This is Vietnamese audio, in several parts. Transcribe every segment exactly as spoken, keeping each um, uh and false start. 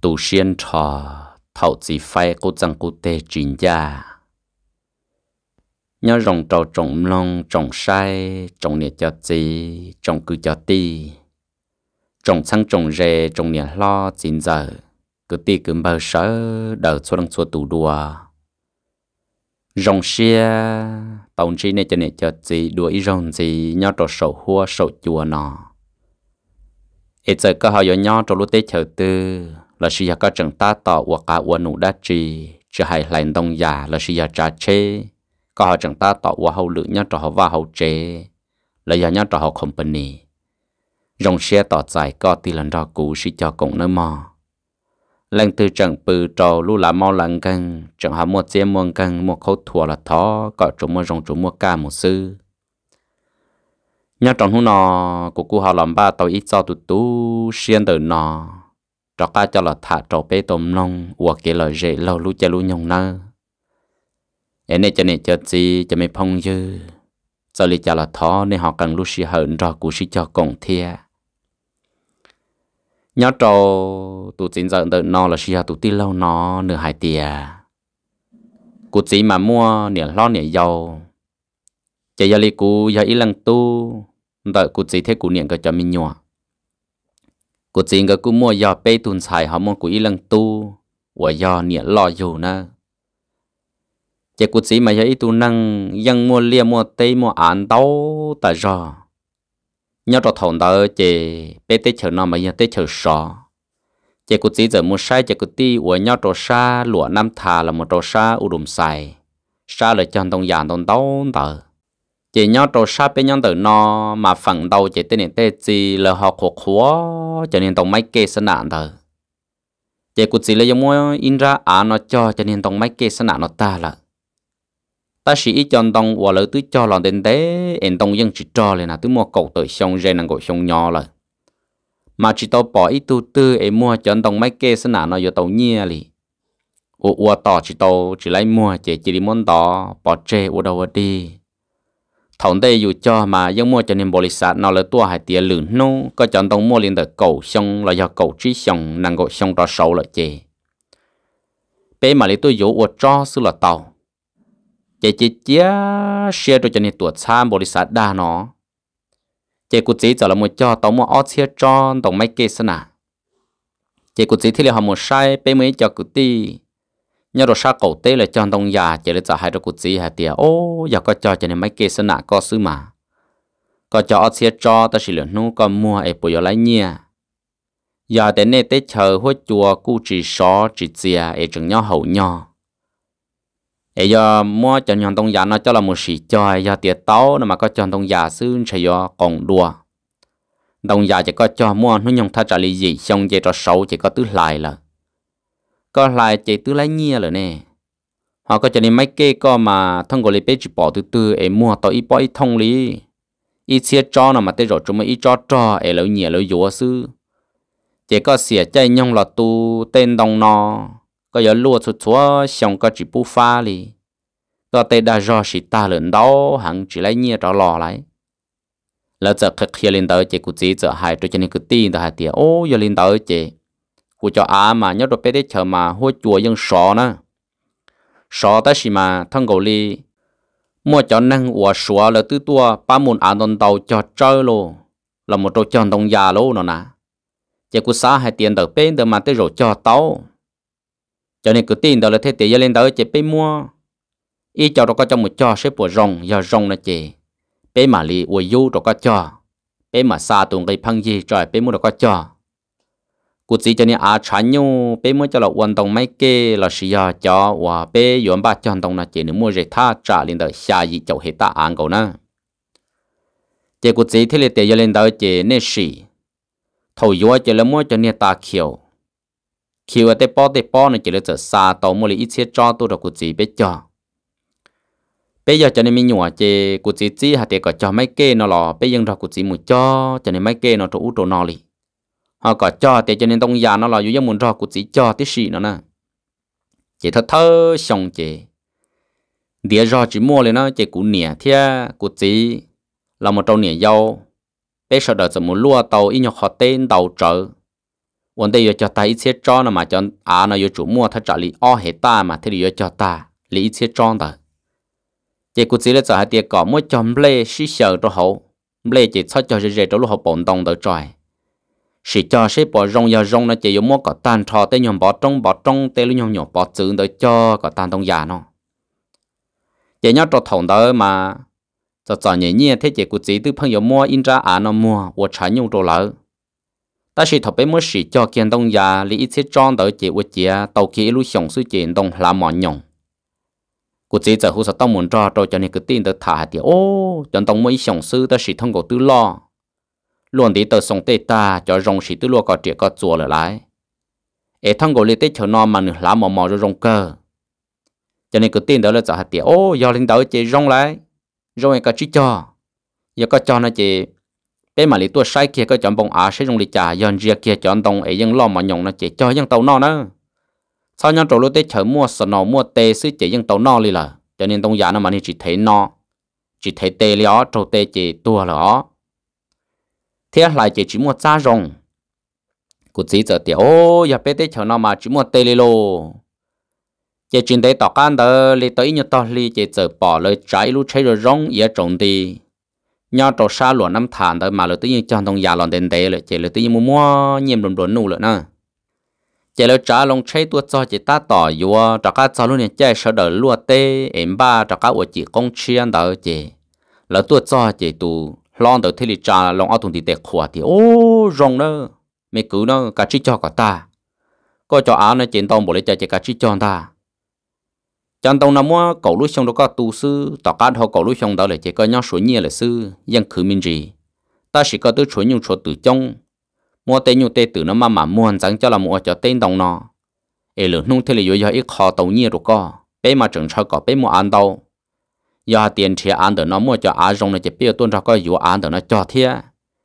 tù xiên trò thầu chỉ phai cô chẳng cô tê chuyện gia nhớ rồng trâu trồng long trồng sai trồng nhiệt cho gì trồng cứ cho ti trồng xăng trồng rề trồng nhiệt lo chín giờ cứ ti cứ bờ sớ đỡ xua đằng xua tù đùa rồng xia tàu chi này cho nhiệt cho gì đùa ý rồng gì nhớ trâu sầu hua sầu chùa nọ ít giờ có họ yo nhớ trâu lúc tết chờ tư là sĩ có chẳng ta tỏ hoặc cả uẩn nụ đa trì chỉ hay lại đông già là sĩ trả chế có họ chẳng ta tỏ hoặc hậu lự nhớ trò họ vào hậu chế là giờ nhớ trò họ company rong xe tỏ dài có tỷ lần đó cũ sĩ cho cộng nơi mò lần từ chẳng bự trò lu là mau lần cân chẳng họ mua xe mua cân mua khâu thua là thó có chúng mua rong chúng mua ca một sư nhớ trong hôm nọ của cô họ làm ba tàu ít cho tụt tú xuyên từ nọ cho cá cho là thả trâu bê tôm nông hoặc cái lời dễ lâu lú cho lú nhung nơ em này cho nên cho gì cho mấy phong dư giờ li cho là thó nên họ cần lú xì hận rồi cú xì cho cộng thia nhớ trâu tụt chín giờ đợi nọ là xì hà tụt ti lâu nọ nửa hai tia cú chỉ mà mua nửa lo nửa dầu chỉ giờ li cú giờ ít lần tu đợi cú chỉ thế cú nửa cái cho mình nhọ cô chính cái cú mua giò bê tuần xài họ mua cú ý lần tu và giò nhẹ lo dù nè chỉ cô chính mà giờ ít tu năng dân mua lia mua tây mua án đâu tại giò nhớ cho thằng đó chỉ bê tết chờ nó mà giờ tết chờ sọ chỉ cô chính giờ mua sai chỉ cô ti và nhớ cho sa lúa năm thà là một trò sa u đùm xài sa là chân đông giàn đông đâu tờ chỉ nhớ trò sa bên nhớ từ nó mà phần đầu chỉ tên này tên gì là họ khó khó cho nên tông máy kê sân nạn thôi chỉ cũng chỉ là giống như in ra à nó cho cho nên tông máy kê sân nạn nó ta là ta chỉ ít chọn tông và lỡ tứ cho lòng đến thế em tông dân chỉ cho lên là tứ mua cầu tới xong rồi năng gọi xong nhỏ rồi mà chỉ tao bỏ ít tu tư em mua chọn tông máy kê sân nạn nó vô tàu nhia li ủa ủa tỏ chỉ tao chỉ lấy mua chỉ chỉ đi món tỏ bỏ chê ủa đâu đi thằng đây dù cho mà dân mua cho nên bồ lì sát nó là tua hai tiền lửng nô có chọn tông mua liền từ cầu xong là do cầu trí xong năng gọi xong cho sâu lại chê bé mà lấy tôi dỗ uột cho sư là tàu chê chê chê xe rồi cho nên tuột xa bồ lì sát đa nó chê cụ chỉ giờ là một cho tàu mua ót xe cho tổng mấy kê sân à chê cụ chỉ thì là họ một sai bé mới cho cụ ti nhớ rồi sao cầu tế là cho đông già chỉ là cho hai đứa cụ chỉ hai tia ô giờ có cho cho nên mấy kê sân nạ có xứ mà có cho ở xe cho ta chỉ lượng nu có mua ấy bây giờ lấy nhia giờ đến nay tết chờ hốt chùa cu chỉ xó chỉ chia ấy chừng nhau hậu nhau ấy giờ mua cho nhon đông già nó cho là một sĩ cho giờ tiệt táo nó mà có cho đông già xứ chỉ do còn đùa đông già chỉ có cho mua nó nhung thay trả lý gì xong chỉ cho xấu chỉ có tứ lại là có lại chỉ tứ lấy nhia rồi nè họ có cho nên mấy kê có mà thông qua lấy bé chỉ bỏ từ từ em mua tao ít bỏ ít thông lý ít xe cho nào mà tới rồi chúng mới ít cho cho em lấy nhia lấy dúa sư chỉ có xỉa chạy nhông là tu tên đồng nọ có giờ lúa xuất chúa xong có chỉ bu pha li có tên đã do chỉ ta lớn đó hẳn chỉ lấy nhia cho lò lại là giờ khắc khi lên tới chỉ cụ chỉ giờ hai cho nên cứ tin tới hai tiền ô giờ lên tới chỉ cụ cho á mà nhớ được bé đấy chờ mà hôi chùa dân sọ nè sọ ta chỉ mà thằng狗li mua cho năng của sọ là tứ tua ba môn án đòn tàu cho chơi luôn là một trò chọn đồng già luôn nó nè chỉ cụ xá hai tiền tới bên tới mà tới rồi cho tàu cho nên cứ tin tới là thế tiền giờ lên tới chỉ bé mua ý cho nó có cho một cho xếp của rồng giờ rồng là chỉ bé mà li uổng du rồi có cho bé mà xa tuồng cái phăng gì rồi bé mua rồi có cho cụ chỉ cho nên à chán nhau bé mới cho là vận động mấy cái là sử dụng cho và bé dùng ba chọn động là chỉ nếu mua gì tha trả lên tới xa gì chậu hết ta ăn cầu nè chỉ cụ chỉ thế là tiền lên tới chỉ nên xì thầu yếu chỉ là mua cho nên ta khiêu khiêu ở đây bao đây bao này chỉ là giờ xa tàu mua lấy ít xe cho tôi rồi cụ chỉ bé cho bây giờ cho nên mình nhủ chỉ cụ chỉ chỉ hạt tiền có cho mấy cái nó là bây giờ rồi cụ chỉ một cho cho nên mấy cái nó trụ trụ nó li họ có cho thì cho nên đông già nó là dù muốn cho cụ chỉ cho tí xì nữa nè chỉ thơ thơ xong chỉ địa do chỉ mua lên nó chỉ cụ nẻ thia cụ chỉ là một trâu nẻ dâu bây giờ đợi một lúa tàu ít nhọc họ tên tàu trợ vấn đề cho ta ít xe cho nó mà cho à nó yêu chủ mua thắt trả lý o hết ta mà thế thì cho ta lý ít xe cho ta chỉ cụ chỉ là cho hai tiệt có mỗi chấm lê xí sợ cho hậu lê chỉ cho cho dễ cho lúc họ bổn đồng tới trời chỉ cho sẽ bỏ rong giờ rong nó chỉ yêu mua có tan thọ tới nhom bỏ trong bỏ trong tới lúc nhom nhom bỏ chữ tới cho có tan đông già nó chỉ nhớ cho thòng đó mà cho cho nhẹ nhẹ thế chỉ cụ chỉ từ朋友mua in ra à nó mua và trả nhung đồ lỡ ta chỉ thọ bé mua chỉ cho kiên đông già lý ít xe tròn tới chỉ với chỉ tàu kia lúc sống suy chỉ đông làm mòn nhung cụ chỉ giờ hú sợ tao muốn cho rồi cho nên cứ tin tới thả thì ô chọn tông mới sống sư ta chỉ thông cổ tư lo luôn đi tới sống tê ta cho rong chỉ tư lo có trẻ có chùa lại lại ế thông cổ liên tết chờ non mà nửa lá mò mò rồi rong cơ cho nên cứ tin tới là giờ hạt thì ô do linh tới chỉ rong lại rong cái chỉ cho giờ có cho nó chỉ bé mà lý tua sai kia có chọn bông á sẽ rong đi trả dọn riêng kia chọn tông ấy dân lo mà nhộng nó chỉ cho dân tàu non nữa sau nhau trổ lúa tết chở mua sờ nọ mua tê xứ chỉ dân tàu no li là cho nên tông giá nó mà nên chỉ thấy no chỉ thấy tê lió trổ tê chỉ tua lỏ thế lại chỉ chỉ mua giá rồng cụ chỉ giờ thì ô giờ bé tết chở nó mà chỉ mua tê li lô chỉ chuyện đấy tao can đó li tới như tao li chỉ giờ bỏ lời trái lú trái rồi rong giờ trồng đi nhau trổ xa lúa năm tháng đó mà lời tới như chọn tông giá lòn đền đế rồi chỉ lời tới như mua mua nhiệm đồn đồn nụ rồi nè chỉ là trả lòng chơi tua cho chỉ ta tỏ vừa trả cả cho luôn này chơi sợ đỡ lúa tê em ba trả cả ở chỉ công chiên đỡ chỉ là tua cho chỉ tụ lon đỡ thế thì trả lòng ao thùng thì đẹp khỏe thì ô rong đó mấy cứ nó cả chỉ cho cả ta coi cho áo nó trên tông bộ lấy chơi chỉ cả chỉ cho ta chẳng tông nào mua cậu lúc xong đó có tu sư tỏ cả họ cậu lúc xong đó là chỉ có nhau số nhiều là sư dân khử minh gì ta chỉ có tới số nhiều số từ trong mua tên nhiều tên từ nó mà mà mua chẳng cho là mua cho tên đồng nó, ấy lượng nung thế là do ít khó tàu nhiều rồi co, bé mà chẳng sao có bé mua ăn đâu, do tiền thì ăn được nó mua cho ăn rong này chỉ biết tuân ra có dù ăn được nó cho thế,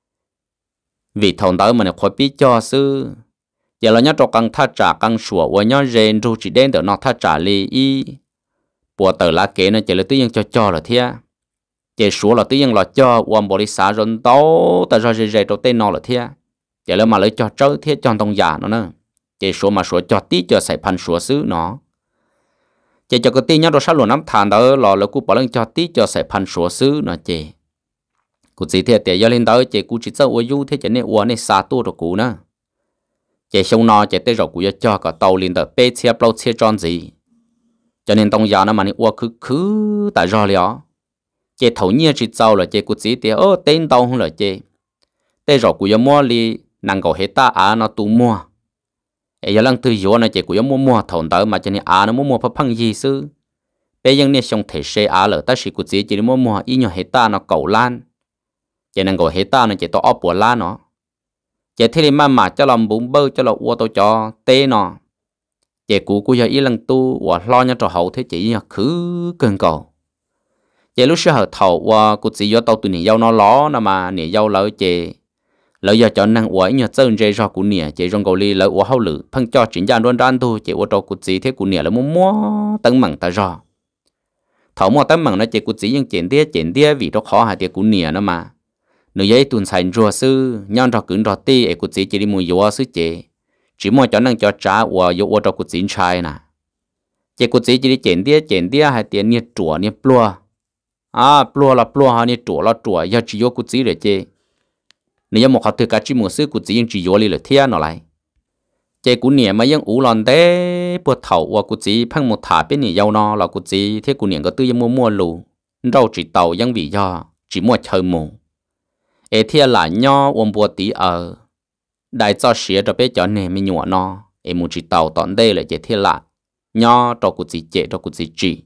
vì thằng đó mà nó khỏi biết cho sư, giờ là nhớ cho căng thắt trả căng sủa, và nhớ rèn rồi chỉ đến được nó thắt trả lì y, bùa tờ lá kế nó chỉ là tự nhiên cho cho là thế, chỉ sủa là tự nhiên là cho, và bỏ đi xả rồi tao, tại sao rèn cho tên nó là thế. Chỉ là mà lấy cho trâu thiết cho tông giả nó nữa chỉ số mà số cho tí cho sải pan số xứ nó chỉ cho cái tin nhớ đồ sát luôn nắm thàn đó lò là cú bỏ lên cho tí cho sải pan số xứ nó chỉ cú chỉ thiệt để cho lên đó chỉ cú chỉ cho uo du thế cho nên uo này xa tu rồi cú nữa chỉ xong nó chỉ tới rồi cú cho cả tàu lên đó bê xe bao xe tròn gì cho nên tông giả nó mà này uo cứ cứ tại do liao chỉ thấu nhiên chỉ giàu là chỉ cú chỉ để ơ tên tàu không là chỉ tới rồi cú mua li năng cầu hết ta à nó tu mua, ấy giờ lần thứ vô này chỉ cũng mua mua thầu tới mà cho nên à nó mua mua phải phăng gì sư, bây giờ này xong thể xe à lỡ ta chỉ cũng chỉ chỉ mua mua ít nhiều hết ta nó cầu lan, chỉ năng cầu hết ta nó chỉ to ốp bùa lan nó, chỉ thế mà mà cho làm bún bơ cho là uo tôi cho tê nó, chỉ cũ cũ giờ ít lần tu và lo nhau trò hậu thế chỉ là cứ cơn cầu, chỉ lúc sau thầu và cũ chỉ vô tàu tụi này giao nó ló nó mà này giao lỡ chỉ lỡ giờ chọn năng uổng nhờ chân dây ra của nè chỉ trong cầu ly lỡ uổng hậu lử phăng cho chính gian đoan đoan thôi chỉ uổng trâu cụt gì thế của nè là mua mua tấn mặn ta ra thảo mua tấn mặn nó chỉ cụt gì nhưng chén đĩa chén đĩa vì nó khó hại tiệt của nè nó mà nửa giấy tuần xài rùa sư nhon trò cứng trò ti ấy cụt gì chỉ đi mua dừa sư chỉ chỉ mua cho năng cho trả uổng dừa uổng trò cụt gì chai nè chỉ cụt gì chỉ đi chén đĩa chén đĩa hay tiền nhiệt chùa nhiệt plua à plua là plua hay nhiệt chùa là chùa giờ chỉ vô cụt gì để chơi nếu một học từ cả chỉ một sư của chỉ chỉ vô là thiên nó lại, chế của niệm mà những ủ lòn té bữa thầu và của chỉ phăng một thả bên này giàu nó là của chỉ thế của niệm có tư mua mua lù, rau chỉ tàu những vị do chỉ mua chơi mù, ê thiên là nho ôm bùa tí ở, đại cho xía cho bé cho này mới nhọ nó, ê một chỉ tàu tận đây là chế thiên là nho cho của chỉ chế cho của chỉ chỉ.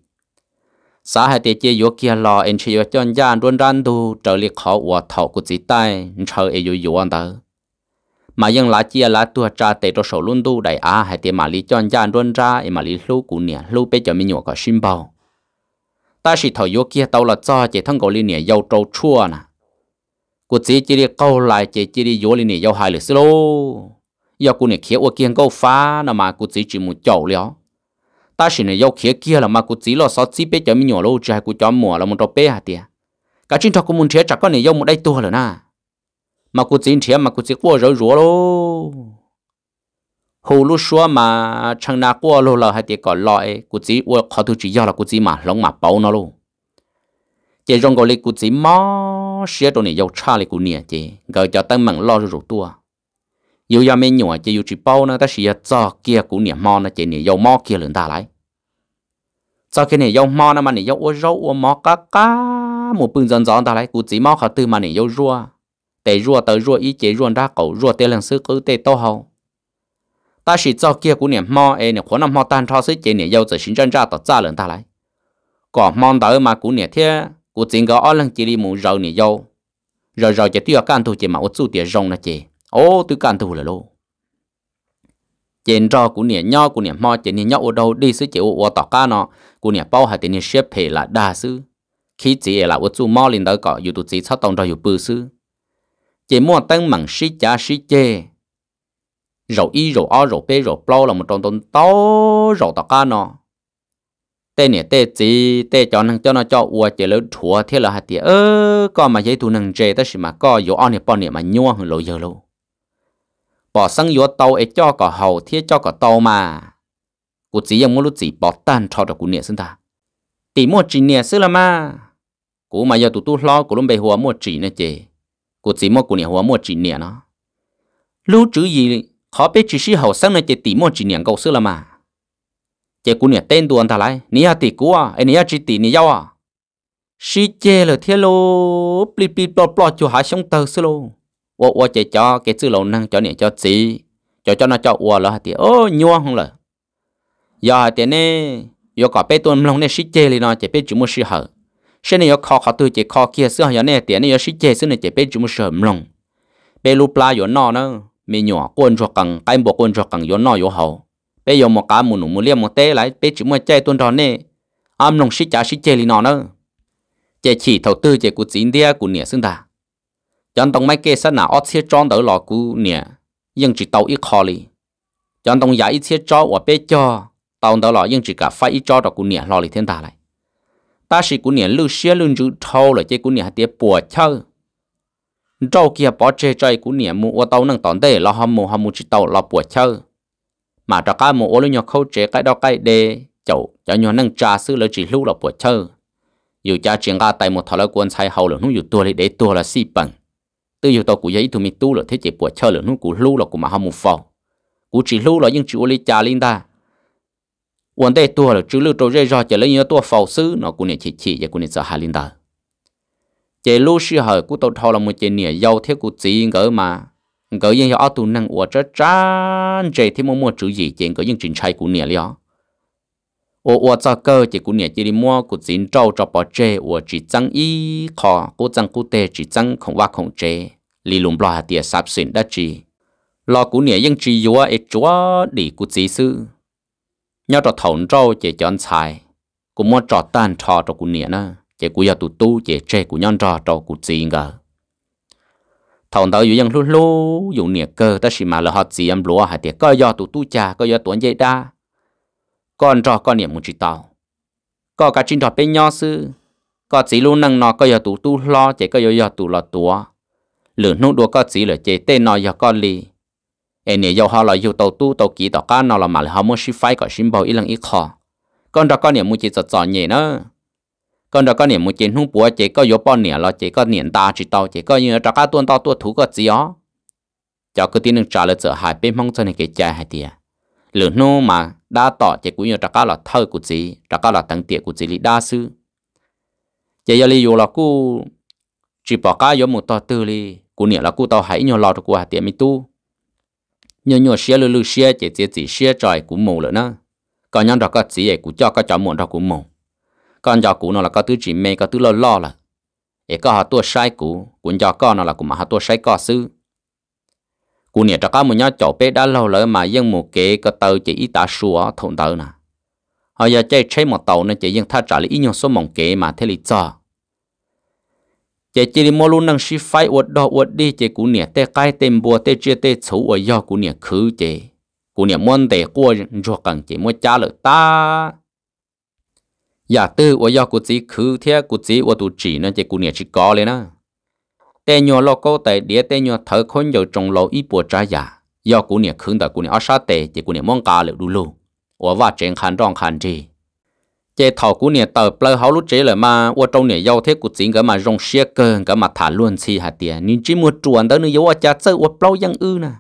xã hội địa chế yếu kia lo anh chỉ cho anh gian đoan đoan tu trở lại khó và thọ của chỉ tay chờ ấy yếu yếu anh đó mà nhưng lá chia lá tua cha tệ cho sầu luôn tu đại á hay tiền mà lý cho anh gian đoan ra em mà lý lưu của nè lưu bé cho mình nhỏ có xin bao ta chỉ thọ yếu kia tao là cho chỉ thằng gọi lý nè giàu trâu chua nè của chỉ chỉ đi câu lại chỉ chỉ đi yếu lý nè giàu hai lửa xí lô giờ của nè kia ở kia câu phá nè mà của chỉ chỉ một chậu liao ta chỉ này yêu khía kia là mà cụ chỉ lo sáu chỉ bé cho mình nhỏ lâu trái cụ cho mùa là một trò bé hả tiệt cả trên thọ của mình thiệt chắc có này yêu một đây tua rồi na mà cụ chỉ thiệt mà cụ chỉ qua rồi rủa lô hồ lúc xưa mà chẳng nào qua luôn là hai tiệt còn loại cụ chỉ qua khó tu chỉ do là cụ chỉ mà lông mà bao nó luôn chỉ trong cái cụ chỉ mó xé đồ này dầu cha lại cụ nè chỉ gỡ cho tăng mặn lo rồi tua yêu ya mấy nhỏ chỉ yêu chỉ bao nó ta chỉ cho kia cụ nè mò nó chỉ nè dầu mò kia lớn ta lại cho cái này dầu mò nó mà nè dầu ô rau ô mò cá cá một bưng dần dần ta lại cụ chỉ mò khó tư mà nè dầu rùa để rùa tới rùa ý chế rùa ra cầu rùa tê lần sư cứ tê to hậu ta chỉ cho kia cụ nè mò ấy nè khó nằm mò tan cho sức chế nè dầu giờ sinh chân ra tao ra lớn ta lại còn mò tới mà cụ nè thế cụ chính có ở lần chỉ đi muốn rau nè dầu rồi rồi chỉ tiêu can thu chỉ mà ô chú tiền rong là chỉ ô tôi can thu là lô trên cho cụ nè nhau cụ nè mò chỉ nè nhau ở đâu đi xứ chỉ ô tao cá nó cụ nè bao hai tiền nè xếp hệ là đa xứ khi chỉ là ô chú mò lên đó có yêu tụi chỉ sát tông cho yêu bự xứ chỉ mua tăng mảng xí giá xí chê rau y rau o rau bê rau plau là một trong tôn to rau tao cá nó tên nè tên gì tên cho năng cho nó cho uo chỉ lớn thua thế là hạt tiền ơ có mà giấy thu năng chê ta chỉ mà có yếu on nè bọn nè mà nhua hơn lâu giờ lâu bỏ sang yếu tàu ấy cho cả hậu thế cho cả tàu mà cụ chỉ yang muốn lúc chỉ bỏ tan cho được cụ nè xin ta tỷ mua chỉ nè xứ là mà cụ mà giờ tụi tu lo cụ luôn bề hoa mua chỉ nè chê cụ chỉ mua cụ nè hoa mua chỉ nè nó lúc chữ gì khó biết chỉ sĩ hậu sang nè chê tỷ mua chỉ nè cầu xứ là mà chế cú nè tên tuần ta lại ní à tỷ cú à anh ní à chỉ tỷ ní nhau à xí chế là thế lô pli pli plọ plọ cho hai sống tờ xí lô ô ô chế cho cái chữ lâu năng cho nè cho gì cho cho nó cho ô là tỷ ô nhua không là giờ tiền nè giờ có bé tuần lòng nè xí chế thì nó chế bé chỉ mua xí hở xí này giờ khó khó từ chế khó kia xí hở nè tiền nè giờ xí chế xí này chế bé chỉ mua xí hở lòng bé lu pla giờ nó nữa mình nhỏ quân cho cần cái bộ quân cho cần giờ nó giờ hậu bây giờ một cá một nụ một liêm một té lại bây chỉ mua chơi tuần tròn nè am nông xí trả xí chơi li nọ nữa chơi chỉ đầu tư chơi của chính địa của nè xưng ta chọn tông mấy cái sát nào ót xí tròn đỡ lọ của nè nhưng chỉ tàu ít khó li chọn tông giá ít xí cho và bây cho tàu đỡ lọ nhưng chỉ cả phải ít cho đó của nè lọ li thiên ta lại ta chỉ của nè lưu xí lưu giữ thâu là chơi của nè tiệt bùa chơi trâu kia bỏ chơi chơi của nè mua tàu năng tòn đây là hâm mộ hâm mộ chỉ tàu là bùa chơi mà cho cá một ô lưu nhỏ khâu chế cái đó cái đề chậu cho nhỏ nâng trà sư là chỉ lưu là bùa chơi dù cha chuyện ra tại một thằng là quân sai hậu là nó dù tua để tua là xì bằng từ dù tao cũng giấy tụi mình tu là thế chỉ bùa chơi là nó cũng lưu là cũng mà không một phò cũng chỉ lưu là những chữ lấy trà linh ta vấn đề tua là chữ lưu trâu dây ra chỉ lấy những tua phò sư nó cũng này chỉ chỉ và cũng này sợ hà linh ta chỉ lưu sư hở cũng tao thao là một chuyện nhẹ giàu thế cũng chỉ ngỡ mà ngỡ những ở tụ năng của rất chán chế thêm một một chữ gì trên cái những trình trai của nè liao ô ô cho cơ chỉ của nè chỉ đi mua của chính trâu cho bỏ chế ô chỉ trăng y khó của trăng của tê chỉ trăng không qua không chế lì lùm loa tiệt sắp xịn đã chỉ lo của nè những chỉ yếu ấy chúa đi của chỉ sư nhớ cho thầu trâu chỉ chọn xài của mua trò tan trò cho của nè nữa chỉ của nhà tụ tu chỉ chế của nhon trò cho của chỉ ngờ thằng đó dùng lu lu dùng nhiệt cơ ta chỉ mà là họ chỉ em lúa hay tiệt có do tụ tu cha có do tuấn dây đa con trò con niệm một chỉ tàu có cả trên trò bên nhau sư có chỉ luôn năng nó có do tụ tu lo chỉ có do do tụ lo tua lửa nút đua có chỉ là chỉ tên nó do con li em này do họ là do tàu tu tàu kỹ tàu cá nó là mà là họ muốn xí phái có xin bảo ít lần ít khó con trò con niệm một chỉ giọt giọt nhẹ nữa con đó có niệm một chuyện không bùa chỉ có yếu bao niệm là chỉ có niệm ta chỉ tao chỉ có như cho các tuần tao tuần thú có gì ó cho cái tin trả lời trở hai bên mong cho nên cái trái hai tia lửa nô mà đa tỏ chỉ cũng như cho các là thơ của gì cho các là tăng tiệt của gì đa sư chỉ là lý do là cô chỉ bỏ cái yếu một tao tư li cô niệm là cô tao hãy nhiều lo cho cô hai tia mi tu nhiều nhiều xe lư lư xe chỉ chỉ chỉ xe trời cũng mù rồi nữa còn nhau đó có gì cũng cho cái chó muộn đó cũng mù con cho cụ nó là có thứ chỉ mê có thứ lo lo là để có họ tua sai cụ cũng cho con nó là cũng mà họ tua sai có sư cụ nè cho có một nhau chậu bé đã lâu rồi mà dân một kế có tàu chỉ ít ta xua thôn tàu nè họ giờ chơi chơi một tàu nên chỉ dân tha trả lại ít nhiều số mỏng kế mà thế lý cho chỉ chỉ đi mua luôn năng sĩ phải uất đó uất đi chỉ cụ nè tê cái tên bùa tê chia tê xấu ở do cụ nè khứ chỉ cụ nè muốn để qua cho cần chỉ muốn trả lời ta giả tư ở do cụ chỉ khứ thế cụ chỉ ở tụ chỉ nên chỉ cụ nè chỉ có lên á tên nhỏ lo câu tại địa tên nhỏ thở khôn nhiều trong lầu ít bùa trái giả do cú nè khứng tờ cú nè ở sát tệ chỉ cú nè mong cá liệu đủ lù ở và trên khăn trong khăn gì chế thầu cú nè tờ plơ háo lúc chế là mà ở trong nè giao thế cú chính cái mà rong xe cơ cái mà thả luôn xì hạt tiền nhưng chỉ một chuồn đó nữa yếu ở cha chơi ở plâu yang ư nè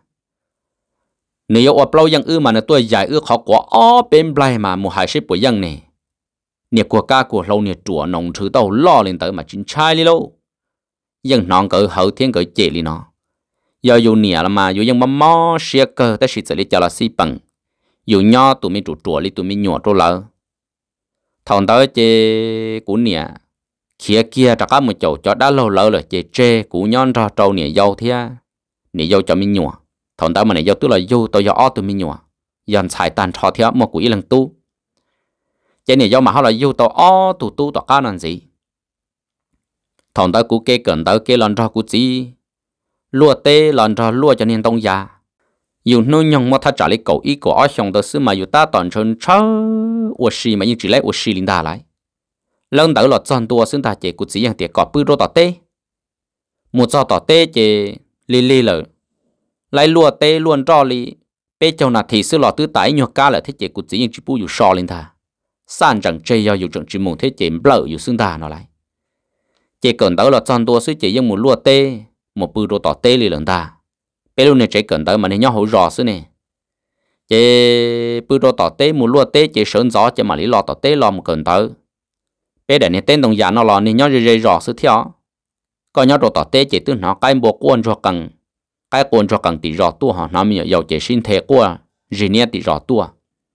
nếu ở plâu yang ư mà nó tôi dài ư khó quá ó bên blay mà một hai ship của yang nè nè của ca của lâu nè chuồn nông thứ tàu lo lên tới mà chính trai đi lâuยังน้องก็เขาเที่ยงก็เจลีเนาะยาอยู่เนี่ยละมาอยู่ยังมาหม้อเสียก็แต่สิจะลิจาราสีปังอยู่ย่อตัวมีจุดตัวลิตัวมีหยอดตัวละทองเตอเจกูเนี่ยเขียเกียจากการมือโจจอดได้lâu lâuเลยเจเจกูย้อนรอโจเนี่ยยาวเทียเนี่ยยาวจะมีหยอดทองเตอมันเนี่ยยาวตัวละยาวตัวยาวตัวมีหยอดยันสายตันทอเทียมากูอีหลังตู้เจเนี่ยยาวมาเขาเลยยาวตัวอ้อตัวตู้ตัวก้านั่นสิthằng ta cú kê cần ta kê lần ra cú gì lúa tê lần ra lúa cho nên đông già dù nuôi nhung mà ta trả lại cậu ý của ở trong đó xứ mà dù ta toàn chân chớ ở xí mà nhưng chỉ lấy ở xí linh đà lại lần đầu là chọn tua xứng ta chỉ cú gì hàng tiệt cọp bự đô tọt tê một cho tọt tê chỉ lì lì lợ lấy lúa tê luôn cho lì bé châu nà thì xứ lọ tứ tái nhọ cá là thế chỉ cú gì nhưng chỉ bu dù sò linh ta san chẳng chơi do dù chẳng chỉ muốn thế chỉ bợ dù xứng ta nó lại chỉ cần tới là chọn tua xứ chỉ dùng một lúa tê một bự đồ tọt tê lì lần ta bé luôn này chỉ cần tới mà này nhau hậu rõ xứ này chỉ bự đồ tọt tê một lúa tê chỉ sơn gió chỉ mà lý lọ tọt tê lọ một cần tới bé để này tên đồng giả nó lọ này nhau rơi rõ xứ theo còn nhau đồ tọt tê chỉ từ nó cái bộ cuốn cho cần cái cuốn cho cần thì rõ tua họ nó mình giàu chỉ xin thế qua gì nè thì rõ tua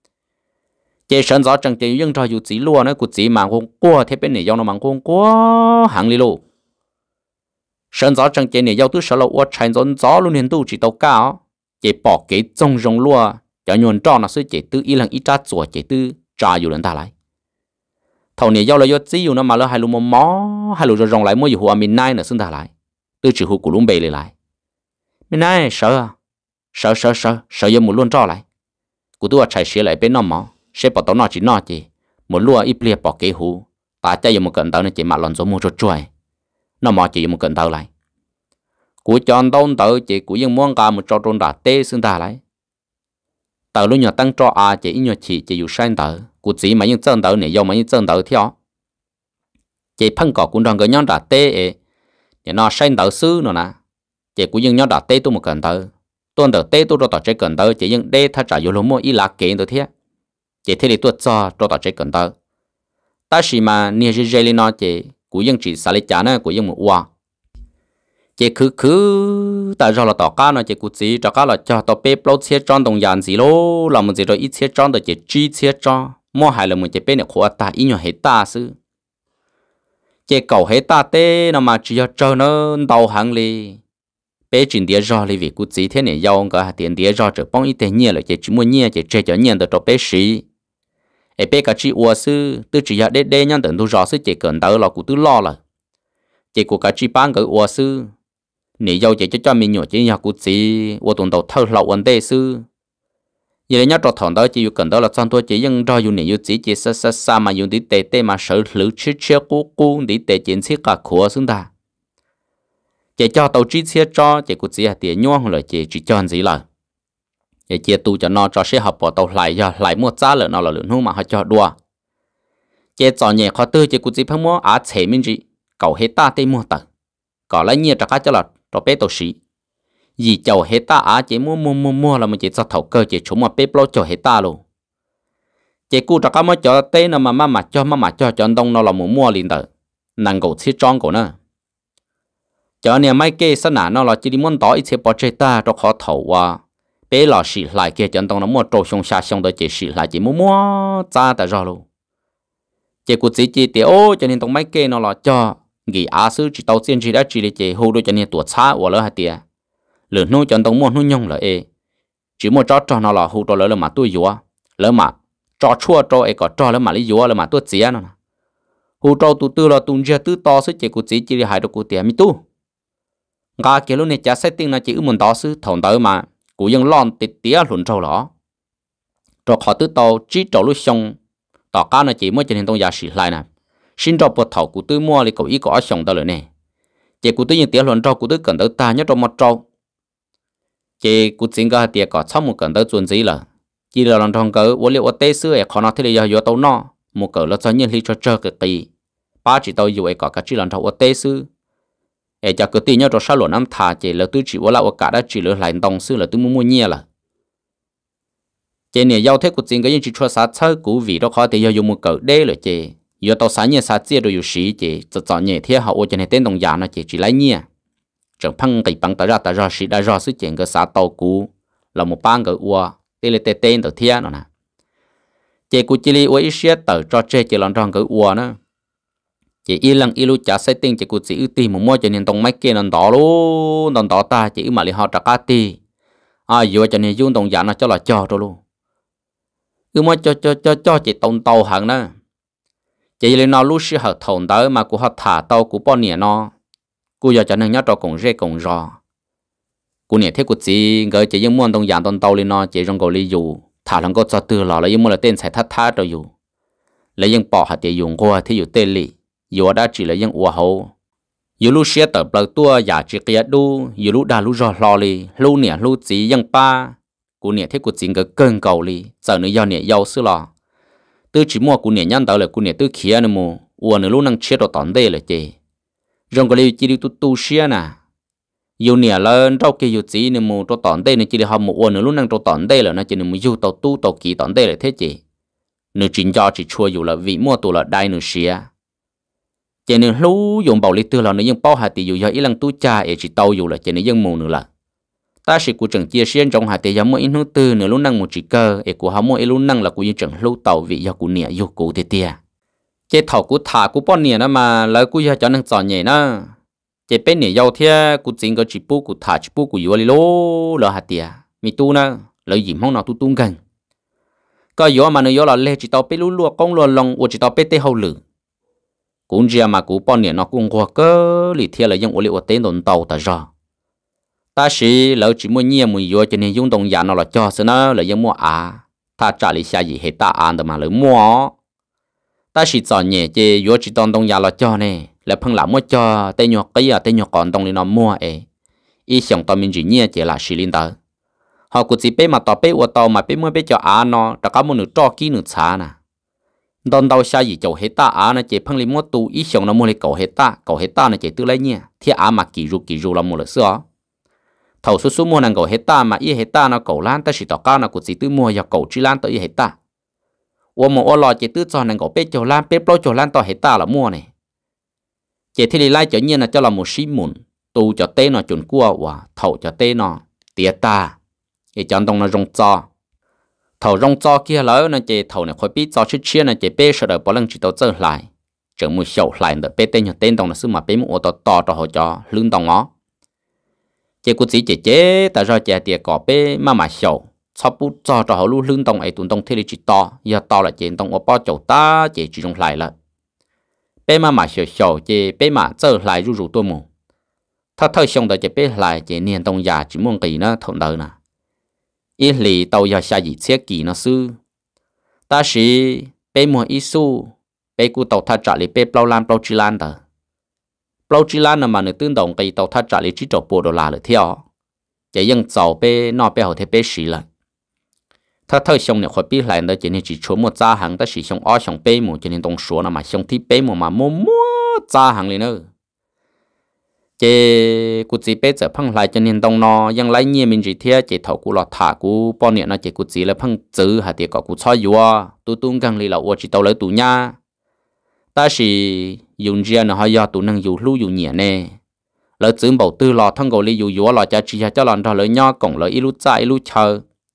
chế sơn gió chẳng chế nhưng cho dù chỉ lúa nó cũng chỉ mà không qua thế bên này giao nó mang không qua hàng li lô sơn gió chẳng chế này giao tứ sở là qua trái gió gió luôn hiện tu chỉ tàu cao chế bỏ cái trong rong lúa cho nhuận cho nó sẽ chế tư ý lần ít trả chùa chế tư trả dù lần ta lại thầu này giao là do chỉ dù nó mà lỡ hai lúa mò mò hai lúa rong lại mua dù hoa miền nay nữa xin ta lại tư chỉ hú của lúa bể lại miền nay sợ à sợ sợ sợ sợ giờ muốn luôn cho lại của tôi chạy xe lại bên nó mò sẽ bỏ tao nó chỉ nó chỉ một lúa ít bia bỏ cái hú ta chạy một cận tao nó chỉ mà lần số mua cho chuối nó mò chỉ một cận tao lại cú chọn tao tao chỉ cú yên muốn cả một trò trôn đã tê xương ta lại tao lúc nhỏ tăng cho à chỉ nhỏ chỉ chỉ อยู่ sang tao cú chỉ mà những chân tao này do mà những chân tao theo chỉ phăng cỏ cũng đang cái nhóm đã tê ấy để nó sang tao xứ nữa nè chỉ cú yên nhóm đã tê tôi một cận tao tuần tao tê tôi cho tao chạy cận tao chỉ yên đê ta trả vô lúa mua ít lá kiện tao thế chỉ thế thì tôi cho cho tao chạy cận tao ta chỉ mà nia chỉ dây lên nó chỉ cú yên chỉ xả lấy trả nó cú yên một hoa chỉ cứ cứ tại sao là tao cá nó chỉ cú chỉ cho cá là cho tao bếp lâu切 tròn đồng dạng gì lô làm một gì rồi ít切 tròn rồi chỉ chi切 tròn mua hai là một chỉ bên này khóa ta ít nhỏ hết ta sư chỉ cầu hết ta tê nó mà chỉ cho cho nó đầu hàng li bé chuyện địa do li vì cú chỉ thế này giàu cả tiền địa do trở bông ít tiền nhiều là chỉ chỉ mua nhiều chỉ chơi cho nhiều được cho bé xí ấy bé cả chị uo sư tư chỉ để để nhân tận tu rõ sư chỉ cần tới là cụ tư lo là chỉ của cả chị bán cái uo sư nếu giàu chỉ cho cho mình nhỏ chỉ nhà cụ chỉ uo tuần đầu thâu lậu vấn đề sư vậy nhớ trò thằng đó chỉ cần đó là trong tôi chỉ dân do dùng nếu chỉ chỉ sa sa sa mà dùng để tệ tệ mà sợ lử chết chết cú cú để tệ chiến sĩ cả khổ xứng ta chỉ cho tàu chi xe cho chỉ cụ chỉ là tiền nhon rồi chỉ chỉ cho gì là để chia tu cho nó cho xe học bỏ tàu lại giờ lại mua giá lợn nó là lợn hung mà họ cho đua chỉ cho nhẹ khó tư chỉ cụ chỉ phải mua á chế mình gì cầu hết ta tây mua tờ có lấy nhiều cho cá cho là cho bé tàu xí gì chầu hết ta á chỉ mua mua mua mua là mình chỉ cho thầu cơ chỉ chúng mà bé bao cho hết ta luôn chỉ cụ cho cá mới cho tây nó mà mà mà cho mà mà cho cho đông nó là mua mua liền tờ năng cầu thiết tròn của nó cho nên mấy cái sân nào nó là chỉ đi muốn tỏ ít chế bỏ chơi ta cho khó thầu à bé là xì lại kia chân tông nó mua trâu xong xa xong đó chỉ xì lại chỉ mua mua ra tại rồi luôn chỉ cụ chỉ chỉ để ô cho nên tông mấy cái nó là cho nghỉ á sư chỉ tàu tiên chỉ đã chỉ để chỉ hô đôi cho nên tuổi xa của lỡ hạt tiền lỡ nuôi chân tông mua nuôi nhung là ê chỉ mua cho cho nó là hô đôi lỡ mà tôi dúa lỡ mà cho chua cho ấy có cho lỡ mà lấy dúa lỡ mà tôi chía nó hô trâu tụ tư là tung ra tứ to sư chỉ cụ chỉ chỉ để hai đôi cụ tiền mi tu ngã kia lúc này cha setting là chỉ ưu muốn đó sư thòng tới mà cú yên lon tịt tía luồn trâu đó rồi họ tứ tàu chỉ trâu lúc xong tỏ cá nó chỉ mới cho nên tông giá xỉ lại nè xin cho bột thầu cú tư mua thì cậu ý có xong đó rồi nè chỉ cú tư những tía luồn trâu cú tư cần tới ta nhớ trong một trâu chế cú chính cái tiệt có xong một cẩn tới chuẩn gì là chỉ là lần trong cái vật liệu ở tây xưa ấy khó nói thế là do tàu nó một cỡ là cho nhiên lý cho chơi cái kỳ ba chỉ tàu dù ấy có cái chỉ lần trong ở tây xưa ấy cho cái tiền nhau cho sao luôn năm thà chế là tôi chỉ vật là ở cả đã chỉ là lại đồng xưa là tôi muốn mua nhia là chế này giao thế cú chính cái chỉ cho sát chơi cú vì đó khó thì do dùng một cỡ đê là chế giờ tàu sáng nhẹ sát chia rồi dùng xí chế cho chọn nhẹ thế họ ở trên này tên đồng giá nó chế chỉ lấy nhẹ chẳng phăng cái bằng ta ra ta ra xí đã ra sức chuyện cái sát tàu cú là một ban cái ua tê lê tê tên đầu thiên nó nè chế cú chỉ li ua ít xía tờ cho chế chế lần trong cái ua nữa chế y lăng y lu trả sai tinh chế cú chỉ ưu tiên một mua cho nên tông máy kia nó đỏ luôn đòn đỏ ta chỉ mà li họ trả cá ti à giờ cho nên dùng đồng giá nó cho là cho rồi luôn ưu mua cho cho cho cho chế tông tàu hàng nữa chế li nó lúc xí hợp thầu tới mà cú họ thả tàu cú bao nhiêu nó cú giờ cho nên nhớ cho cùng rê cùng rò cú nhẹ thế cú chỉ người chỉ những món đồng dạng tồn tàu lên nó chỉ trong cầu lý dù thả lần có cho từ lò là những món là tên sai thắt thắt rồi dù lấy những bỏ hạt để dùng qua thì dù tên lì dù đã chỉ là những ua hậu dù lúc xé tập bờ tua giả chỉ kia đu dù lúc đã lúc rò lò lì lúc nhẹ lúc chỉ những ba cú nhẹ thế cú chỉ cái cơn cầu lì giờ nữa do nhẹ giàu xứ lò tôi chỉ mua cú nhẹ nhăn tới là cú nhẹ tôi kia nữa mua ua nữa lúc năng chết rồi tòn đây là chị trong cầu lý chỉ đi tu tu xé nè dù nè lên trong kia dù chỉ nên một trong tận đây nên chỉ để học một uốn nữa lúc năng trong tận đây là nó chỉ nên một dù tàu tu tàu kỳ tận đây là thế chị nếu chính do chỉ chua dù là vị mua tụ là đai nữa xía chỉ nên lúc dùng bảo lý tư là nóยังbao hạt tỷ dù do ý lăng tu cha ở chỉ tàu dù là chỉ nênยังmù nữa là ta sẽ cụ chẳng chia sẻ trong hạt tỷ giống mỗi nước tư nữa lúc năng một chỉ cơ ở của họ mỗi lúc năng là cụ như chẳng lúc tàu vị do cụ nè dù cụ thế tia chỉ thầu cụ thả cụ bao nè nó mà lấy cụ cho năng chọn nhẹ nó chế bên này giàu thế cụ chính cái chỉ bố cụ thả chỉ bố cụ yếu đi lố lỡ hạt tiền mi tu na lỡ gì mong nào tu tung gần có yếu mà nó yếu là lê chỉ tao bên lúa lúa con lúa lòng của chỉ tao bên tây hậu lử cũng chỉ mà cụ bao nhiêu nó cũng qua cơ lì thế là những ô liu tên đồn tàu ta ra ta chỉ lỡ chỉ mua nhiều mua yếu cho nên dùng đồng giá nó là cho sự nó là những mua à ta trả lại xa gì hết ta ăn được mà lỡ mua ta chỉ chọn nhẹ chế yếu chỉ tao đồng giá là cho nè là phăng làm mua cho tên nhỏ cái à tên nhỏ còn đông lên nó mua ấy ý想tao mình chỉ nhẹ chỉ là xí linh đó họ cũng chỉ bé mà tao bé ở tao mà bé mua bé cho ăn nó đã có một nửa cho kỹ nửa xả nè đòn tao xa gì cho hết ta ăn nó chỉ phăng lên mua tu ý想nó mua lên cầu hết ta cầu hết ta nó chỉ tự lấy nhẹ thì ăn mà kỳ ru kỳ ru là mua là sao thầu số số mua nàng cầu hết ta mà ý hết ta nó cầu lan ta chỉ tao cao nó cũng chỉ tự mua giờ cầu chỉ lan tới ý hết ta ô một ô lò chỉ tự cho nàng cầu bé cho lan bé bao cho lan tao hết ta là mua này chỉ thì lại cho nhiên là cho là một xí mùn tu cho tê nó chuẩn cua và thầu cho tê nó tiệt ta để chọn đông nó rong cho thầu rong cho kia lỡ nó chỉ thầu này khỏi biết cho chút chia nó chỉ bé sợ đợi bỏ lần chỉ tao trở lại chẳng một sầu lại đợi bé tên nhỏ tên đông là xứ mà bé một ô to to cho họ cho lương đông nó chỉ cũng chỉ chỉ chế tại do chỉ tiệt cỏ bé mà mà sầu sau bút cho cho họ luôn lương đông ấy tuần đông thế là chỉ to giờ to là chỉ đông ở bao chậu ta chỉ chỉ rong lại là bé mà mà xỉu xỉu chỉ bé mà trở lại rủ rủ tôi mù thà thời xong đời chỉ bé lại chỉ niên đông già chỉ muốn kỳ nó thuận đời nè ít lì tàu giờ xa gì xét kỳ nó sư ta sĩ bé mua ít su bé cu tàu thà trả lại bé bao lan bao chi lan tờ bao chi lan là mà người tương đồng kỳ tàu thà trả lại chỉ trộn bộ đồ là được theo chỉ dân giàu bé nọ bé hậu thế bé xí làถ้าเธอชงเนี่ยคนปีหลายเดือนจะเนี่ยจีชัวมัวจ้าหังแต่สีชงอ้อชงเป้หมูจะเนี่ยตรงชัวนะมาชงที่เป้หมูมามัวมัวจ้าหังเลยเนอะเจกูจีเป้จะพังหลายจะเนี่ยตรงนอยังไล่เงียมินจีเทียเจเท่ากูหลอดถากูป้อนเนี่ยนะเจกูจีแล้วพังจื้อหาเดียก็กูชอบยัวตู้ตุ้งกังเลยเราอวดจีโตเลยตู้ญ่าแต่สียุนเจียนะฮะยอตู้นั่งอยู่ลู่อยู่เหนียเน่แล้วจื้อบอกตื้อหลอดทั้งกูเลยอยู่ยัวหลอดจะจีจะเจ้าหลอนทอเลยย่อกงเลยอีลู่ใจอีลู่เชอ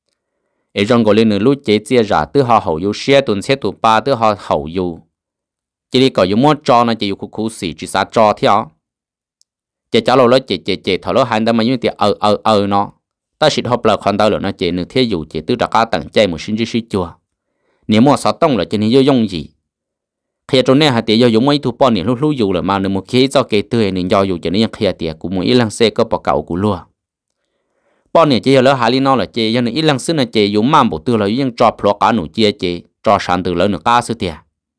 ấy trong cái này lúc chế chia ra từ họ hậu yêu xe tuần xe tuần ba từ họ hậu yêu chỉ đi có yêu mua cho nó chỉ yêu khu khu xì chỉ sát cho theo chỉ cháu lâu nó chỉ chỉ chỉ thở nó hành đâm mà như thì ờ ờ ờ nó ta chỉ học là khoan đau rồi nó chỉ nửa thế dù chỉ từ đặc cá tặng chạy một sinh chỉ chùa nếu mua sáu tông là chỉ nên yêu dùng gì khi trong này hạt tiền yêu dùng mấy thu bao nhiêu lúc lúc dù là mà nửa một khi cho cái tươi nên do dù chỉ nên khi tiền của mỗi lần xe có bảo cậu của luôn bao nhiêu chỉ là hai lý nó là chỉ cho nên ít lần xưa là chỉ dùng mang bộ tư là dùng cho pro cá nụ chia chỉ cho sản từ lớn nửa cá xưa tiền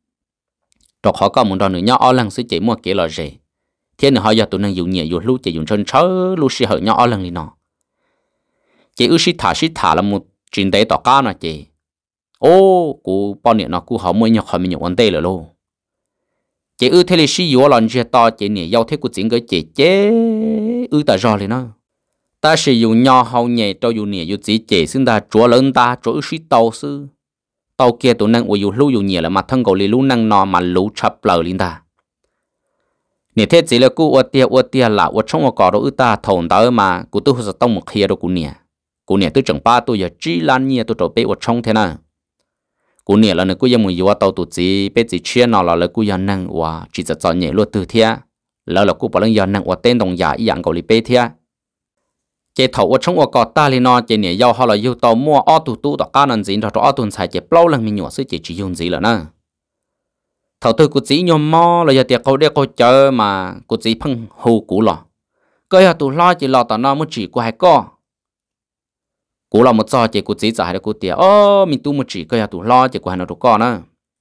cho họ có muốn cho nửa nhỏ lần xưa chỉ mua cái là gì thế nữa họ giờ tụi nó dùng nhiều dùng lúc chỉ dùng chân chớ lúc xưa họ nhỏ lần đi nó chị ư xí thả xí thả là một chuyện đấy tỏ cá nè chị ô cú bao nhiêu nó cú họ mới nhọc họ mình nhọc vấn đề rồi luôn chị ư thế là xí yếu lần chưa to chị nè giao thế của chính cái chị chế ư ta rõ liền nó ta sử dụng nhỏ hậu nhẹ cho dù nè dù chỉ chị xin ta chúa lớn ta chúa ư xí tàu sư tàu kia tụi năng ui dù lưu dù nhẹ là mặt thân cầu lì lưu năng nọ mà lưu chập lờ lên ta nè thế chỉ là cú ua tia ua tia là ua trong ua cỏ đó ư ta thồn tới mà cú tôi sẽ tông một kia đó cú nè cú nè tôi chẳng ba tôi giờ chỉ lan nhẹ tôi trộn bé ua trong thế nào cú nè là nó cú giờ mùi ua tàu tụt gì bé chỉ chia nó là là cú giờ năng ua chỉจะchọn nhẹ luôn từ thế là là cú bảo là giờ năng ua tên đồng giả dạng cầu lì bé thế chế thầu ua trong ua cỏ ta li nó chế nè giao họ là yêu tàu mua ô tụ tụ tao cá nên gì đó ô tuần xài chế bao lần mình nhọ sư chế chỉ dùng gì là nè thầu tôi cũng chỉ nhom mò là giờ tiệc câu để câu chờ mà cũng chỉ phăng hù cũ lọ cái là tụ lo chỉ lo tao nó mới chỉ của hai co cũ là một trò chỉ cũng chỉ giải được cũ tiệc ô mình tu một chỉ cái là tụ lo chỉ của hai nó tụ co nữa